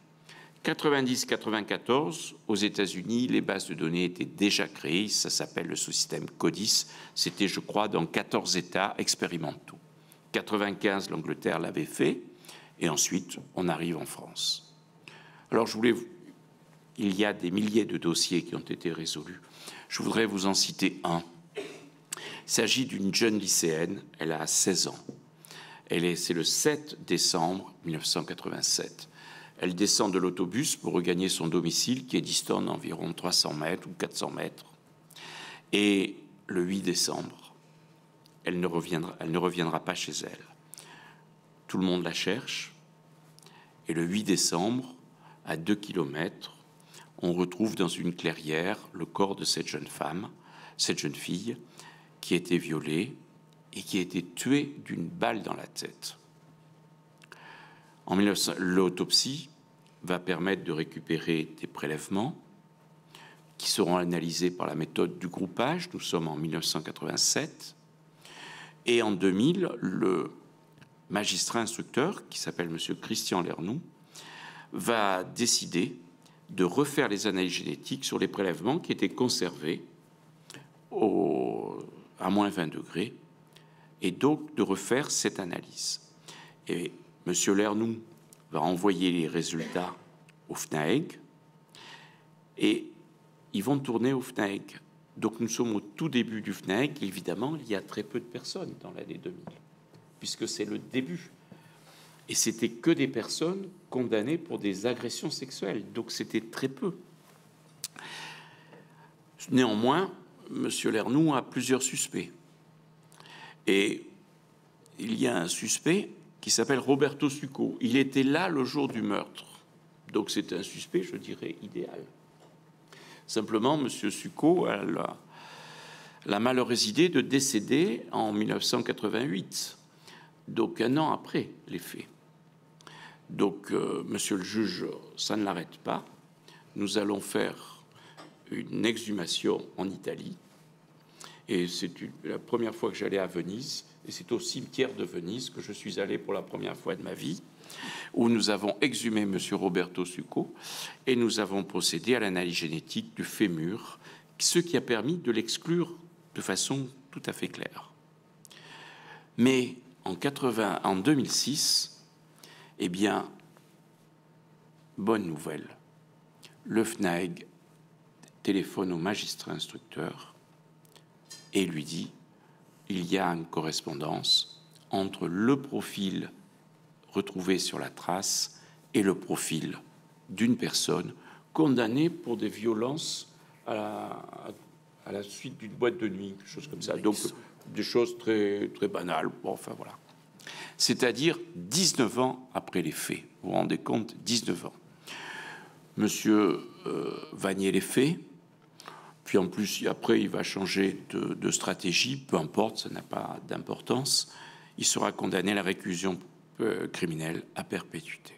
90-94, aux États-Unis, les bases de données étaient déjà créées, ça s'appelle le sous-système CODIS, c'était, je crois, dans 14 États expérimentaux. 95, l'Angleterre l'avait fait, et ensuite, on arrive en France. Alors, il y a des milliers de dossiers qui ont été résolus. Je voudrais vous en citer un. Il s'agit d'une jeune lycéenne, elle a 16 ans. C'est le 7 décembre 1987. Elle descend de l'autobus pour regagner son domicile, qui est distant d'environ 300 mètres ou 400 mètres. Et le 8 décembre, elle ne reviendra pas chez elle. Tout le monde la cherche. Et le 8 décembre, à 2 kilomètres, on retrouve dans une clairière le corps de cette jeune femme, cette jeune fille, qui a été violée et qui a été tuée d'une balle dans la tête. L'autopsie va permettre de récupérer des prélèvements qui seront analysés par la méthode du groupage. Nous sommes en 1987. Et en 2000, le magistrat instructeur, qui s'appelle M. Christian Lernoux, va décider de refaire les analyses génétiques sur les prélèvements qui étaient conservés à moins 20 degrés, et donc de refaire cette analyse. Et M. Lernoux va envoyer les résultats au FNAEG, et ils vont tourner au FNAEG. Donc nous sommes au tout début du FNAEG. Évidemment, il y a très peu de personnes dans l'année 2000, puisque c'est le début. Et c'était que des personnes condamnées pour des agressions sexuelles. Donc c'était très peu. Néanmoins, M. Lernoux a plusieurs suspects. Et il y a un suspect qui s'appelle Roberto Succo. Il était là le jour du meurtre. Donc c'est un suspect, je dirais, idéal. Simplement, M. Succo a la malheureuse idée de décéder en 1988, donc un an après les faits. Donc, monsieur le juge, ça ne l'arrête pas. Nous allons faire une exhumation en Italie. Et c'est la première fois que j'allais à Venise. Et c'est au cimetière de Venise que je suis allé pour la première fois de ma vie, où nous avons exhumé monsieur Roberto Succo et nous avons procédé à l'analyse génétique du fémur, ce qui a permis de l'exclure de façon tout à fait claire. Mais en 2006, eh bien, bonne nouvelle, le FNAEG téléphone au magistrat instructeur et lui dit il y a une correspondance entre le profil retrouvé sur la trace et le profil d'une personne condamnée pour des violences à la suite d'une boîte de nuit, quelque chose comme ça. Donc, des choses très, très banales. Bon, enfin, voilà. C'est-à-dire 19 ans après les faits. Vous vous rendez compte, 19 ans. Monsieur va nier les faits. Puis en plus, après, il va changer de stratégie. Peu importe, ça n'a pas d'importance. Il sera condamné à la réclusion criminelle à perpétuité.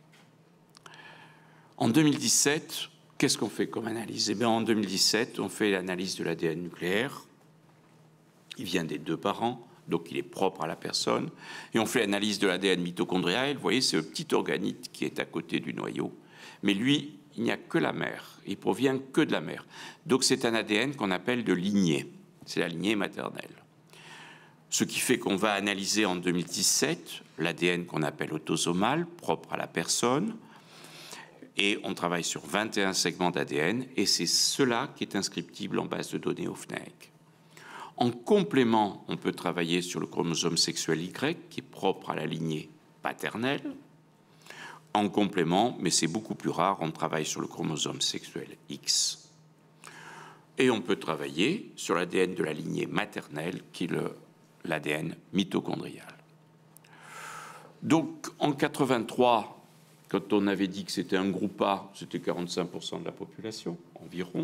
En 2017, qu'est-ce qu'on fait comme analyse? Eh bien, en 2017, on fait l'analyse de l'ADN nucléaire. Il vient des deux parents, donc il est propre à la personne. Et on fait l'analyse de l'ADN mitochondrial. Vous voyez, c'est le petit organite qui est à côté du noyau. Mais lui, il n'y a que la mère. Il provient que de la mère. Donc c'est un ADN qu'on appelle de lignée. C'est la lignée maternelle. Ce qui fait qu'on va analyser en 2017 l'ADN qu'on appelle autosomal, propre à la personne. Et on travaille sur 21 segments d'ADN. Et c'est cela qui est inscriptible en base de données au FNAEG. En complément, on peut travailler sur le chromosome sexuel Y, qui est propre à la lignée paternelle. En complément, mais c'est beaucoup plus rare, on travaille sur le chromosome sexuel X. Et on peut travailler sur l'ADN de la lignée maternelle, qui est l'ADN mitochondrial. Donc, en 83, quand on avait dit que c'était un groupe A, c'était 45% de la population, environ.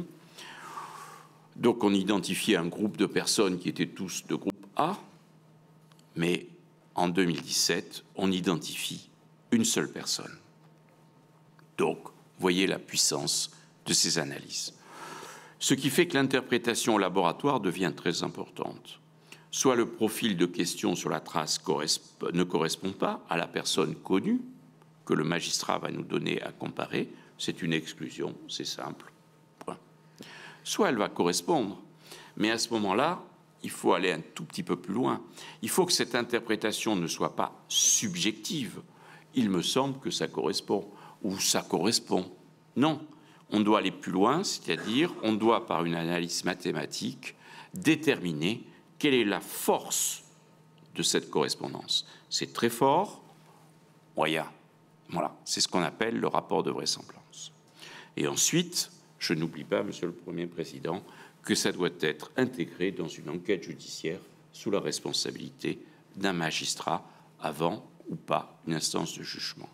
Donc, on identifiait un groupe de personnes qui étaient tous de groupe A. Mais en 2017, on identifie une seule personne. Donc, voyez la puissance de ces analyses. Ce qui fait que l'interprétation au laboratoire devient très importante. Soit le profil de question sur la trace ne correspond pas à la personne connue que le magistrat va nous donner à comparer, c'est une exclusion, c'est simple. Point. Soit elle va correspondre, mais à ce moment-là, il faut aller un tout petit peu plus loin. Il faut que cette interprétation ne soit pas subjective. Il me semble que ça correspond, ou ça correspond. Non, on doit aller plus loin, c'est-à-dire on doit, par une analyse mathématique, déterminer quelle est la force de cette correspondance. C'est très fort, moyen. Voilà, c'est ce qu'on appelle le rapport de vraisemblance. Et ensuite, je n'oublie pas, Monsieur le Premier Président, que ça doit être intégré dans une enquête judiciaire sous la responsabilité d'un magistrat avant ou pas une instance de jugement.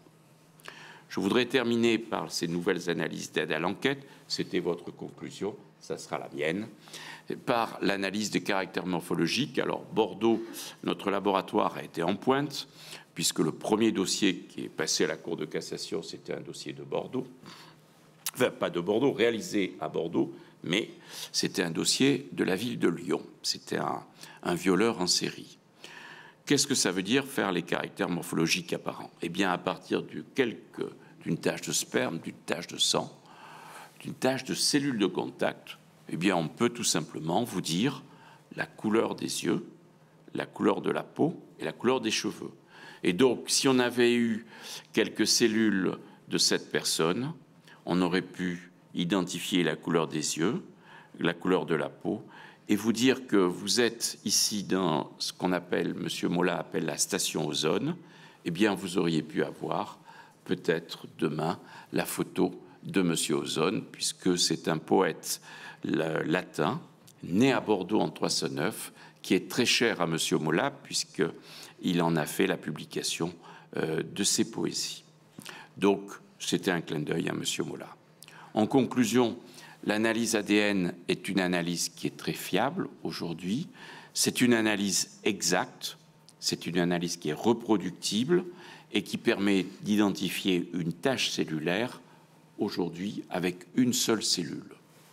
Je voudrais terminer par ces nouvelles analyses d'aide à l'enquête. C'était votre conclusion, ça sera la mienne. Par l'analyse des caractères morphologiques. Alors, Bordeaux, notre laboratoire a été en pointe, puisque le premier dossier qui est passé à la Cour de cassation, c'était un dossier de Bordeaux. Enfin, pas de Bordeaux, réalisé à Bordeaux, mais c'était un dossier de la ville de Lyon. C'était un violeur en série. Qu'est-ce que ça veut dire faire les caractères morphologiques apparents? Eh bien, à partir d'une tache de sperme, d'une tache de sang, d'une tache de cellules de contact, eh bien, on peut tout simplement vous dire la couleur des yeux, la couleur de la peau et la couleur des cheveux. Et donc, si on avait eu quelques cellules de cette personne, on aurait pu identifier la couleur des yeux, la couleur de la peau, et vous dire que vous êtes ici dans ce qu'on appelle, M. Mola appelle la station ozone, eh bien, vous auriez pu avoir peut-être demain la photo de M. Ozone, puisque c'est un poète latin, né à Bordeaux en 309, qui est très cher à M. Mola, puisqu'il en a fait la publication de ses poésies. Donc, c'était un clin d'œil à M. Mola. En conclusion, l'analyse ADN est une analyse qui est très fiable aujourd'hui. C'est une analyse exacte, c'est une analyse qui est reproductible et qui permet d'identifier une tache cellulaire aujourd'hui avec une seule cellule.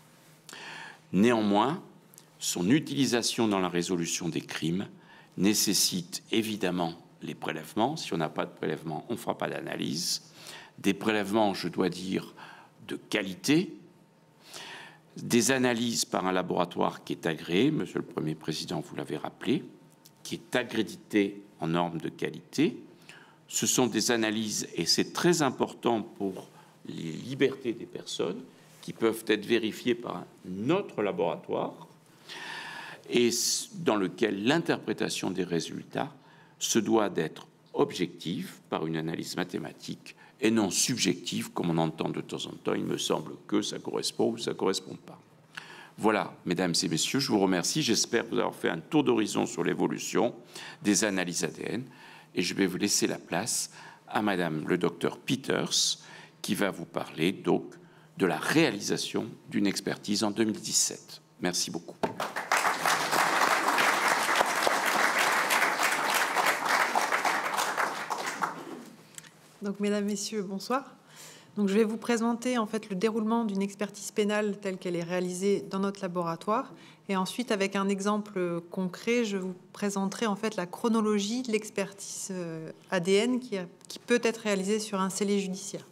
Néanmoins, son utilisation dans la résolution des crimes nécessite évidemment les prélèvements. Si on n'a pas de prélèvements, on ne fera pas d'analyse. Des prélèvements, je dois dire, de qualité, des analyses par un laboratoire qui est agréé, Monsieur le Premier Président, vous l'avez rappelé, qui est accrédité en normes de qualité. Ce sont des analyses, et c'est très important pour les libertés des personnes, qui peuvent être vérifiées par un autre laboratoire, et dans lequel l'interprétation des résultats se doit d'être objective par une analyse mathématique et non subjective, comme on entend de temps en temps. Il me semble que ça correspond ou ça ne correspond pas. Voilà, mesdames et messieurs, je vous remercie. J'espère vous avoir fait un tour d'horizon sur l'évolution des analyses ADN. Et je vais vous laisser la place à madame le docteur Peters, qui va vous parler donc de la réalisation d'une expertise en 2017. Merci beaucoup. Donc, mesdames, messieurs, bonsoir. Donc, je vais vous présenter en fait le déroulement d'une expertise pénale telle qu'elle est réalisée dans notre laboratoire. Et ensuite, avec un exemple concret, je vous présenterai en fait la chronologie de l'expertise ADN qui peut être réalisée sur un scellé judiciaire.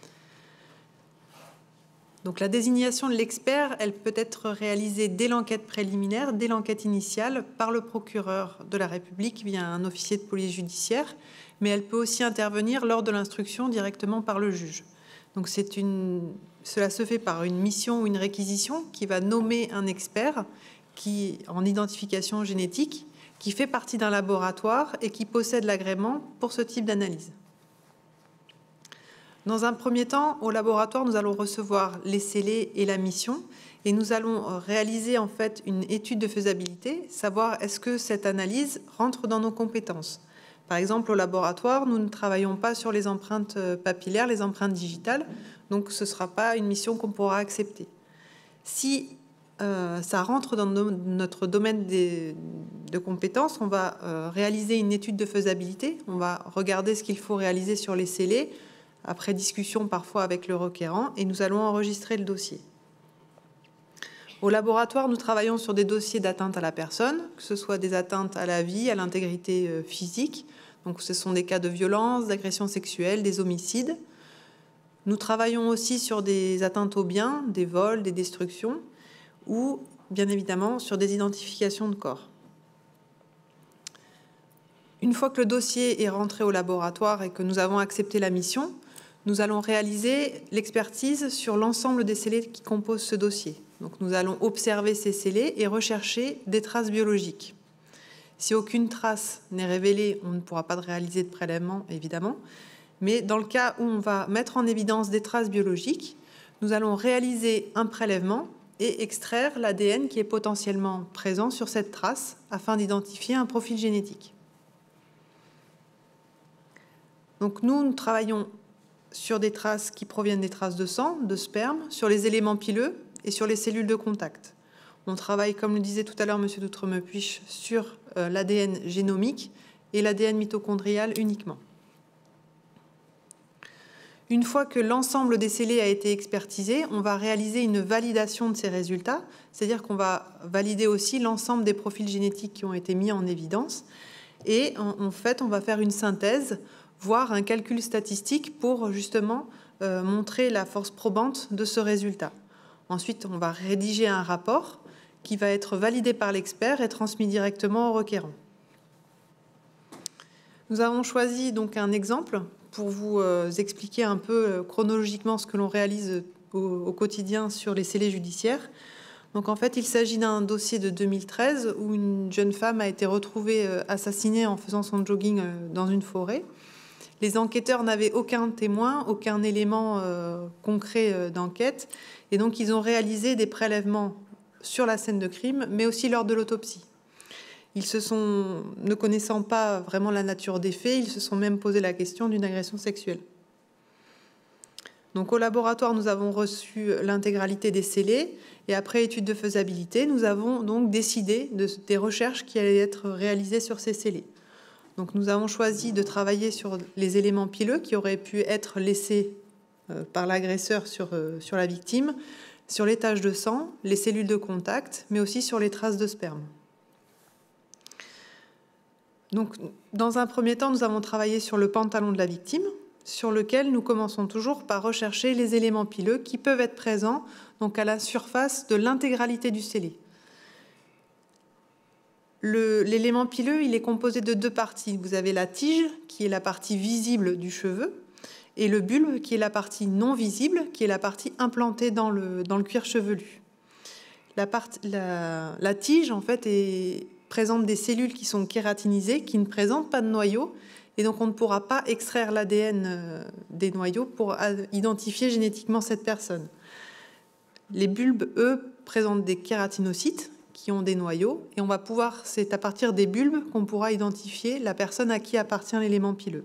Donc, la désignation de l'expert, elle peut être réalisée dès l'enquête préliminaire, dès l'enquête initiale, par le procureur de la République via un officier de police judiciaire, mais elle peut aussi intervenir lors de l'instruction directement par le juge. Donc, cela se fait par une mission ou une réquisition qui va nommer un expert en identification génétique, qui fait partie d'un laboratoire et qui possède l'agrément pour ce type d'analyse. Dans un premier temps, au laboratoire, nous allons recevoir les scellés et la mission, et nous allons réaliser en fait une étude de faisabilité, savoir est-ce que cette analyse rentre dans nos compétences. Par exemple, au laboratoire, nous ne travaillons pas sur les empreintes papillaires, les empreintes digitales, donc ce ne sera pas une mission qu'on pourra accepter. Si ça rentre dans notre domaine de compétences, on va réaliser une étude de faisabilité, on va regarder ce qu'il faut réaliser sur les scellés, après discussion parfois avec le requérant, et nous allons enregistrer le dossier. Au laboratoire, nous travaillons sur des dossiers d'atteinte à la personne, que ce soit des atteintes à la vie, à l'intégrité physique. Donc, ce sont des cas de violence, d'agression sexuelle, des homicides. Nous travaillons aussi sur des atteintes aux biens, des vols, des destructions, ou bien évidemment sur des identifications de corps. Une fois que le dossier est rentré au laboratoire et que nous avons accepté la mission, nous allons réaliser l'expertise sur l'ensemble des scellés qui composent ce dossier. Donc, nous allons observer ces scellés et rechercher des traces biologiques. Si aucune trace n'est révélée, on ne pourra pas réaliser de prélèvement, évidemment. Mais dans le cas où on va mettre en évidence des traces biologiques, nous allons réaliser un prélèvement et extraire l'ADN qui est potentiellement présent sur cette trace afin d'identifier un profil génétique. Donc, nous travaillons sur des traces qui proviennent des traces de sang, de sperme, sur les éléments pileux et sur les cellules de contact. On travaille, comme le disait tout à l'heure M. D'Outremepuich, sur l'ADN génomique et l'ADN mitochondrial uniquement. Une fois que l'ensemble des scellés a été expertisé, on va réaliser une validation de ces résultats, c'est-à-dire qu'on va valider aussi l'ensemble des profils génétiques qui ont été mis en évidence. Et en fait, on va faire une synthèse, voire un calcul statistique pour justement montrer la force probante de ce résultat. Ensuite, on va rédiger un rapport qui va être validé par l'expert et transmis directement au requérant. Nous avons choisi donc un exemple pour vous expliquer un peu chronologiquement ce que l'on réalise au quotidien sur les scellés judiciaires. Donc en fait, il s'agit d'un dossier de 2013 où une jeune femme a été retrouvée assassinée en faisant son jogging dans une forêt. Les enquêteurs n'avaient aucun témoin, aucun élément concret d'enquête, et donc ils ont réalisé des prélèvements sur la scène de crime, mais aussi lors de l'autopsie. Ne connaissant pas vraiment la nature des faits, ils se sont même posé la question d'une agression sexuelle. Donc au laboratoire, nous avons reçu l'intégralité des scellés, et après étude de faisabilité, nous avons donc décidé des recherches qui allaient être réalisées sur ces scellés. Donc nous avons choisi de travailler sur les éléments pileux qui auraient pu être laissés par l'agresseur sur la victime, sur les taches de sang, les cellules de contact, mais aussi sur les traces de sperme. Donc, dans un premier temps, nous avons travaillé sur le pantalon de la victime, sur lequel nous commençons toujours par rechercher les éléments pileux qui peuvent être présents donc à la surface de l'intégralité du scellé. L'élément pileux, il est composé de deux parties. Vous avez la tige, qui est la partie visible du cheveu, et le bulbe, qui est la partie non visible, qui est la partie implantée dans le cuir chevelu. La tige, en fait, présente des cellules qui sont kératinisées, qui ne présentent pas de noyau, et donc on ne pourra pas extraire l'ADN des noyaux pour identifier génétiquement cette personne. Les bulbes, eux, présentent des kératinocytes qui ont des noyaux, et c'est à partir des bulbes qu'on pourra identifier la personne à qui appartient l'élément pileux.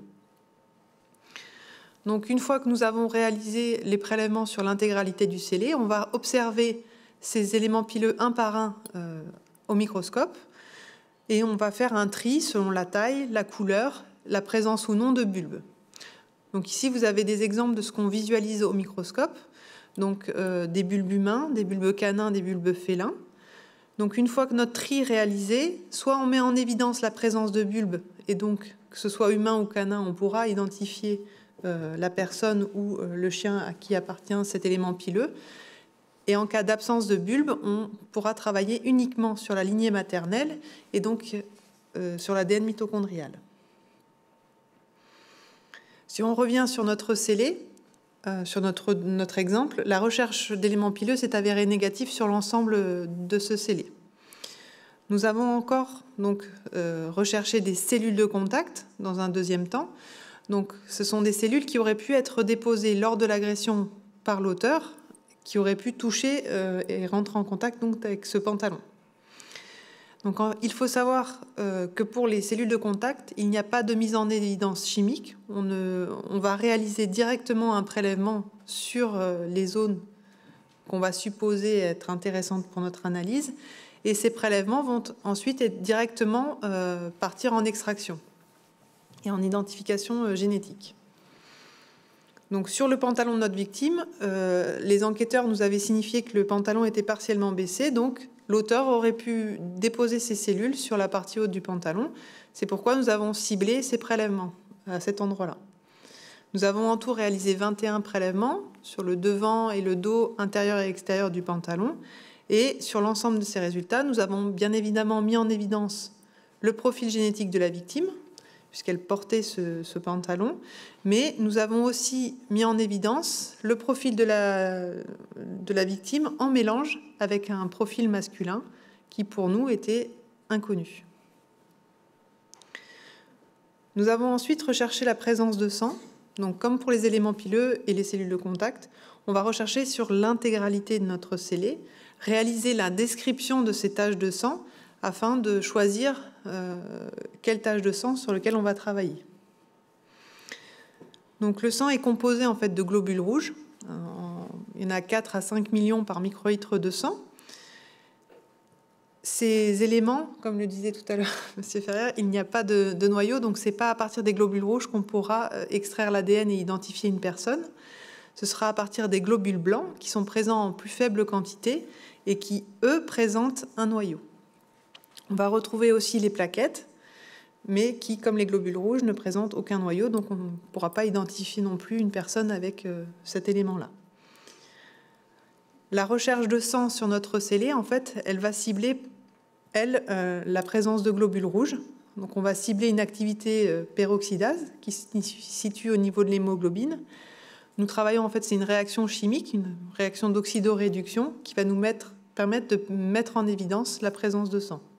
Donc une fois que nous avons réalisé les prélèvements sur l'intégralité du scellé, on va observer ces éléments pileux un par un au microscope, et on va faire un tri selon la taille, la couleur, la présence ou non de bulbes. Donc ici, vous avez des exemples de ce qu'on visualise au microscope, donc des bulbes humains, des bulbes canins, des bulbes félins. Donc une fois que notre tri est réalisé, soit on met en évidence la présence de bulbes, et donc que ce soit humain ou canin, on pourra identifier la personne ou le chien à qui appartient cet élément pileux. Et en cas d'absence de bulbe, on pourra travailler uniquement sur la lignée maternelle et donc sur l'ADN mitochondrial. Si on revient sur notre scellé, sur notre exemple, la recherche d'éléments pileux s'est avérée négative sur l'ensemble de ce scellé. Nous avons encore donc recherché des cellules de contact dans un deuxième temps. Donc, ce sont des cellules qui auraient pu être déposées lors de l'agression par l'auteur, qui auraient pu toucher et rentrer en contact donc, avec ce pantalon. Donc, il faut savoir que pour les cellules de contact, il n'y a pas de mise en évidence chimique. On va réaliser directement un prélèvement sur les zones qu'on va supposer être intéressantes pour notre analyse. Et ces prélèvements vont ensuite être directement partir en extraction et en identification génétique. Donc sur le pantalon de notre victime, les enquêteurs nous avaient signifié que le pantalon était partiellement baissé, donc l'auteur aurait pu déposer ses cellules sur la partie haute du pantalon. C'est pourquoi nous avons ciblé ces prélèvements à cet endroit-là. Nous avons en tout réalisé 21 prélèvements sur le devant et le dos intérieur et extérieur du pantalon. Et sur l'ensemble de ces résultats, nous avons bien évidemment mis en évidence le profil génétique de la victime, puisqu'elle portait ce pantalon, mais nous avons aussi mis en évidence le profil de la victime en mélange avec un profil masculin qui pour nous était inconnu. Nous avons ensuite recherché la présence de sang. Donc, comme pour les éléments pileux et les cellules de contact, on va rechercher sur l'intégralité de notre scellé, réaliser la description de ces taches de sang afin de choisir quelle tache de sang sur lequel on va travailler. Donc, le sang est composé en fait de globules rouges. Il y en a 4 à 5 millions par microlitre de sang. Ces éléments, comme le disait tout à l'heure M. Ferrer, il n'y a pas de noyau, donc ce n'est pas à partir des globules rouges qu'on pourra extraire l'ADN et identifier une personne. Ce sera à partir des globules blancs qui sont présents en plus faible quantité et qui, eux, présentent un noyau. On va retrouver aussi les plaquettes, mais qui, comme les globules rouges, ne présentent aucun noyau, donc on ne pourra pas identifier non plus une personne avec cet élément-là. La recherche de sang sur notre scellé, en fait, elle va cibler la présence de globules rouges. Donc on va cibler une activité peroxydase qui se situe au niveau de l'hémoglobine. Nous travaillons, en fait, c'est une réaction chimique, une réaction d'oxydoréduction qui va nous permettre de mettre en évidence la présence de sang.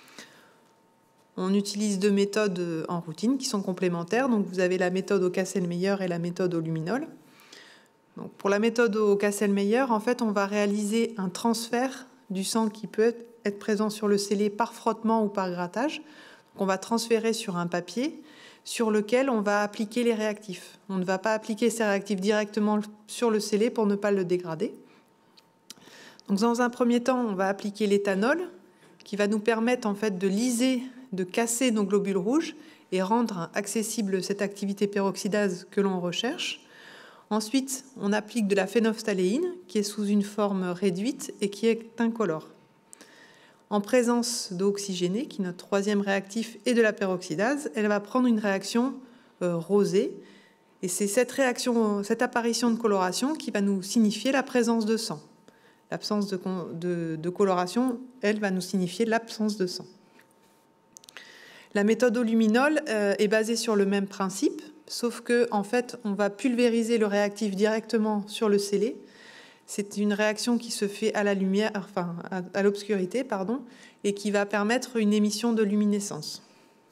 On utilise 2 méthodes en routine qui sont complémentaires. Donc vous avez la méthode au Kasselmeyer et la méthode au luminol. Donc pour la méthode au Kasselmeyer, en fait, on va réaliser un transfert du sang qui peut être présent sur le scellé par frottement ou par grattage. Donc on va transférer sur un papier sur lequel on va appliquer les réactifs. On ne va pas appliquer ces réactifs directement sur le scellé pour ne pas le dégrader. Donc dans un premier temps, on va appliquer l'éthanol qui va nous permettre en fait de lyser, de casser nos globules rouges et rendre accessible cette activité peroxydase que l'on recherche. Ensuite, on applique de la phénophtaléine qui est sous une forme réduite et qui est incolore. En présence d'eau oxygénée, qui est notre 3e réactif, et de la peroxydase, elle va prendre une réaction rosée. Et c'est cette apparition de coloration qui va nous signifier la présence de sang. L'absence de coloration, elle, va nous signifier l'absence de sang. La méthode au luminol est basée sur le même principe, sauf que, en fait, on va pulvériser le réactif directement sur le scellé. C'est une réaction qui se fait à la lumière, enfin à l'obscurité, pardon, et qui va permettre une émission de luminescence.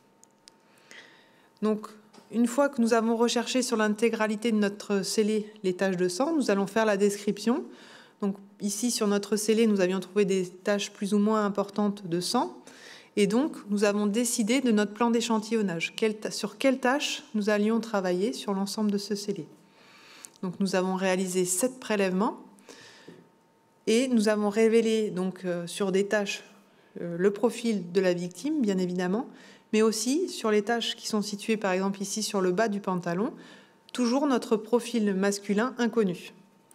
Donc, une fois que nous avons recherché sur l'intégralité de notre scellé les taches de sang, nous allons faire la description. Donc, ici, sur notre scellé, nous avions trouvé des taches plus ou moins importantes de sang. Et donc, nous avons décidé de notre plan d'échantillonnage, sur quelles tâches nous allions travailler sur l'ensemble de ce scellé. Donc, nous avons réalisé 7 prélèvements et nous avons révélé donc, sur des tâches le profil de la victime, bien évidemment, mais aussi sur les tâches qui sont situées, par exemple, ici sur le bas du pantalon, toujours notre profil masculin inconnu.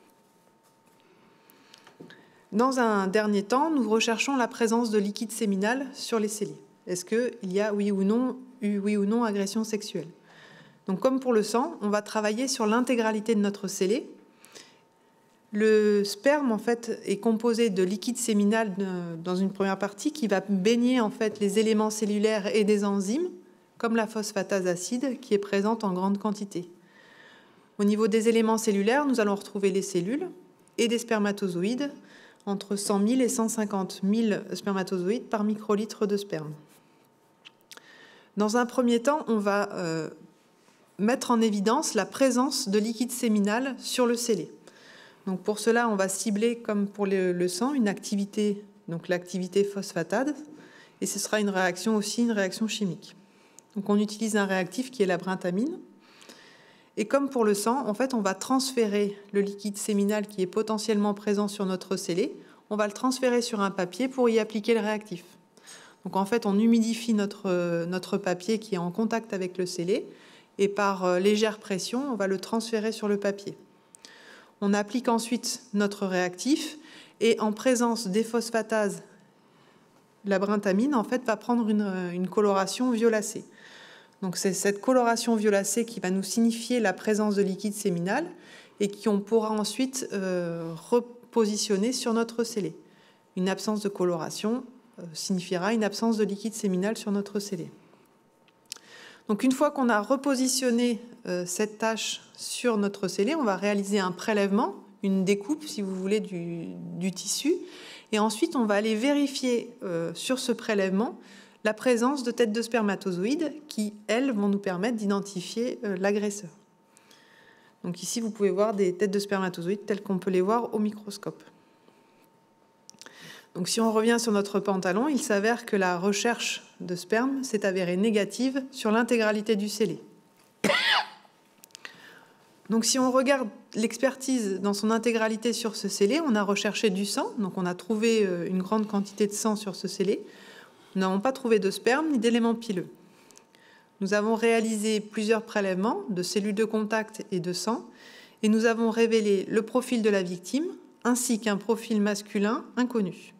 Dans un dernier temps, nous recherchons la présence de liquide séminal sur les scellés. Est-ce qu'il y a oui ou non agression sexuelle? Donc, comme pour le sang, on va travailler sur l'intégralité de notre scellé. Le sperme, en fait, est composé de liquide séminal dans une première partie qui va baigner en fait les éléments cellulaires et des enzymes, comme la phosphatase acide, qui est présente en grande quantité. Au niveau des éléments cellulaires, nous allons retrouver les cellules et des spermatozoïdes, entre 100 000 et 150 000 spermatozoïdes par microlitre de sperme. Dans un premier temps, on va mettre en évidence la présence de liquide séminal sur le scellé. Donc pour cela, on va cibler, comme pour le sang, une activité, donc l'activité phosphatase, et ce sera une réaction chimique. Donc on utilise un réactif qui est la brintamine. Et comme pour le sang, en fait, on va transférer le liquide séminal qui est potentiellement présent sur notre scellé, on va le transférer sur un papier pour y appliquer le réactif. Donc en fait, on humidifie notre papier qui est en contact avec le scellé et par légère pression, on va le transférer sur le papier. On applique ensuite notre réactif et en présence des phosphatases, la brintamine en fait va prendre une coloration violacée. Donc c'est cette coloration violacée qui va nous signifier la présence de liquide séminal et qu'on pourra ensuite repositionner sur notre scellé. Une absence de coloration signifiera une absence de liquide séminal sur notre scellé. Donc une fois qu'on a repositionné cette tache sur notre scellé, on va réaliser un prélèvement, une découpe si vous voulez du tissu, et ensuite on va aller vérifier sur ce prélèvement la présence de têtes de spermatozoïdes qui, elles, vont nous permettre d'identifier l'agresseur. Donc ici vous pouvez voir des têtes de spermatozoïdes telles qu'on peut les voir au microscope. Donc si on revient sur notre pantalon, il s'avère que la recherche de sperme s'est avérée négative sur l'intégralité du scellé. Donc si on regarde l'expertise dans son intégralité sur ce scellé, on a recherché du sang, donc on a trouvé une grande quantité de sang sur ce scellé. Nous n'avons pas trouvé de sperme ni d'éléments pileux. Nous avons réalisé plusieurs prélèvements de cellules de contact et de sang, et nous avons révélé le profil de la victime, ainsi qu'un profil masculin inconnu.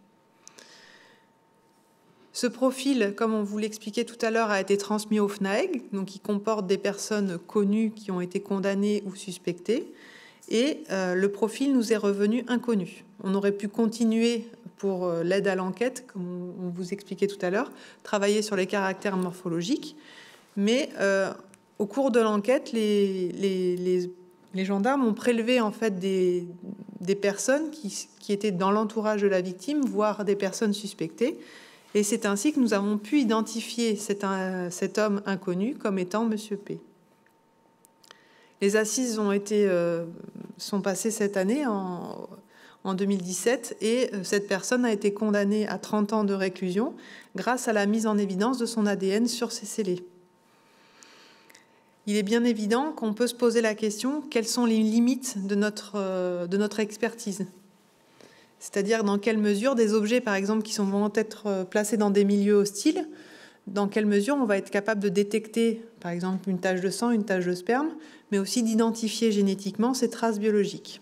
Ce profil, comme on vous l'expliquait tout à l'heure, a été transmis au FNAEG, donc il comporte des personnes connues qui ont été condamnées ou suspectées, et le profil nous est revenu inconnu. On aurait pu continuer pour l'aide à l'enquête, comme on vous expliquait tout à l'heure, travailler sur les caractères morphologiques, mais au cours de l'enquête, les gendarmes ont prélevé en fait des personnes qui étaient dans l'entourage de la victime, voire des personnes suspectées. Et c'est ainsi que nous avons pu identifier cet homme inconnu comme étant Monsieur P. Les assises sont passées cette année, en 2017, et cette personne a été condamnée à 30 ans de réclusion grâce à la mise en évidence de son ADN sur ces scellés. Il est bien évident qu'on peut se poser la question, quelles sont les limites de notre expertise ? C'est-à-dire dans quelle mesure des objets, par exemple, qui vont être placés dans des milieux hostiles, dans quelle mesure on va être capable de détecter, par exemple, une tache de sang, une tache de sperme, mais aussi d'identifier génétiquement ces traces biologiques.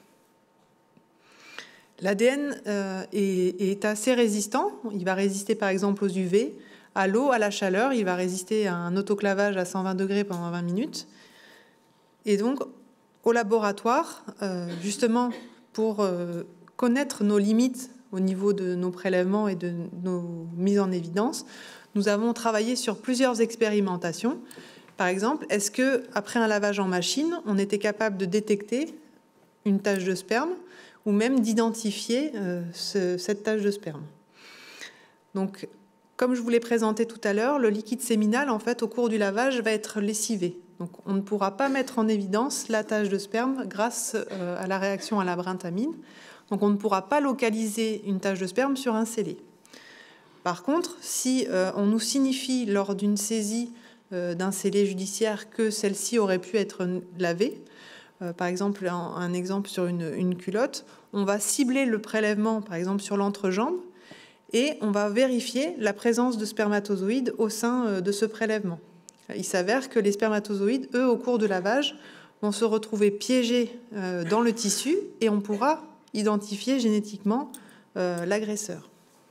L'ADN est assez résistant. Il va résister, par exemple, aux UV, à l'eau, à la chaleur. Il va résister à un autoclavage à 120 degrés pendant 20 minutes. Et donc, au laboratoire, justement, pour connaître nos limites au niveau de nos prélèvements et de nos mises en évidence, nous avons travaillé sur plusieurs expérimentations. Par exemple, est-ce qu'après un lavage en machine, on était capable de détecter une tache de sperme ou même d'identifier cette tache de sperme? Donc, comme je vous l'ai présenté tout à l'heure, le liquide séminal, en fait, au cours du lavage, va être lessivé. Donc, on ne pourra pas mettre en évidence la tache de sperme grâce à la réaction à la brintamine. Donc, on ne pourra pas localiser une tache de sperme sur un scellé. Par contre, si on nous signifie lors d'une saisie d'un scellé judiciaire que celle-ci aurait pu être lavée, par exemple, un exemple sur une culotte, on va cibler le prélèvement, par exemple, sur l'entrejambe, et on va vérifier la présence de spermatozoïdes au sein de ce prélèvement. Il s'avère que les spermatozoïdes, eux, au cours de lavage, vont se retrouver piégés dans le tissu et on pourra identifier génétiquement l'agresseur.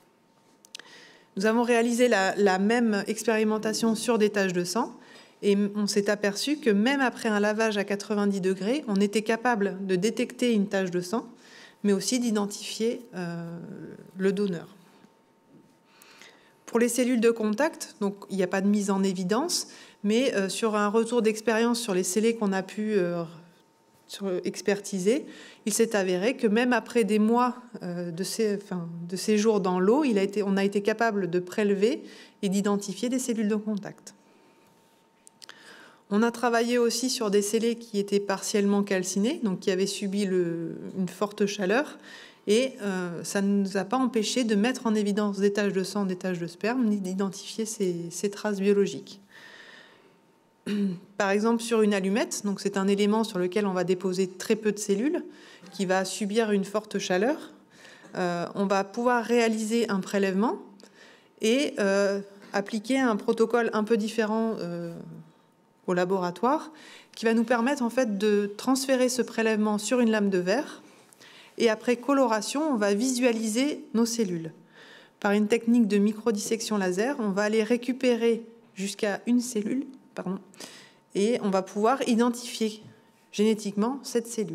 Nous avons réalisé la même expérimentation sur des taches de sang et on s'est aperçu que même après un lavage à 90 degrés, on était capable de détecter une tache de sang, mais aussi d'identifier le donneur. Pour les cellules de contact, donc il n'y a pas de mise en évidence, mais sur un retour d'expérience sur les scellés qu'on a pu expertiser, il s'est avéré que même après des mois de séjour dans l'eau, on a été capable de prélever et d'identifier des cellules de contact. On a travaillé aussi sur des scellés qui étaient partiellement calcinés, donc qui avaient subi une forte chaleur, et ça ne nous a pas empêché de mettre en évidence des taches de sang, des taches de sperme, ni d'identifier ces traces biologiques. Par exemple, sur une allumette, donc c'est un élément sur lequel on va déposer très peu de cellules, qui va subir une forte chaleur, on va pouvoir réaliser un prélèvement et appliquer un protocole un peu différent au laboratoire, qui va nous permettre en fait de transférer ce prélèvement sur une lame de verre. Et après coloration, on va visualiser nos cellules. Par une technique de microdissection laser, on va aller récupérer jusqu'à une cellule, et on va pouvoir identifier génétiquement cette cellule.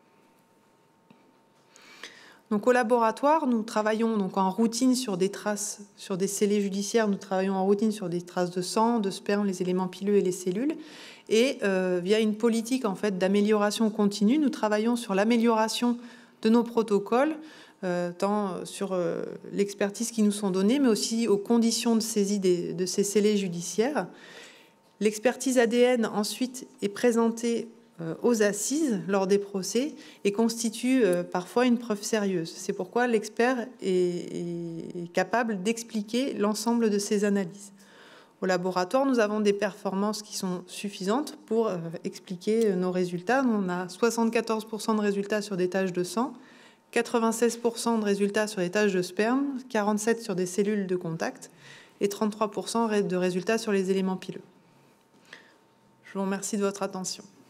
Donc, au laboratoire, nous travaillons donc en routine sur des traces, sur des scellés judiciaires, nous travaillons en routine sur des traces de sang, de sperme, les éléments pileux et les cellules. Et via une politique en fait d'amélioration continue, nous travaillons sur l'amélioration de nos protocoles, tant sur l'expertise qui nous sont données, mais aussi aux conditions de saisie de ces scellés judiciaires. L'expertise ADN ensuite est présentée aux assises lors des procès et constitue parfois une preuve sérieuse. C'est pourquoi l'expert est capable d'expliquer l'ensemble de ces analyses. Au laboratoire, nous avons des performances qui sont suffisantes pour expliquer nos résultats. On a 74% de résultats sur des taches de sang, 96% de résultats sur des taches de sperme, 47% sur des cellules de contact et 33% de résultats sur les éléments pileux. Je vous remercie de votre attention.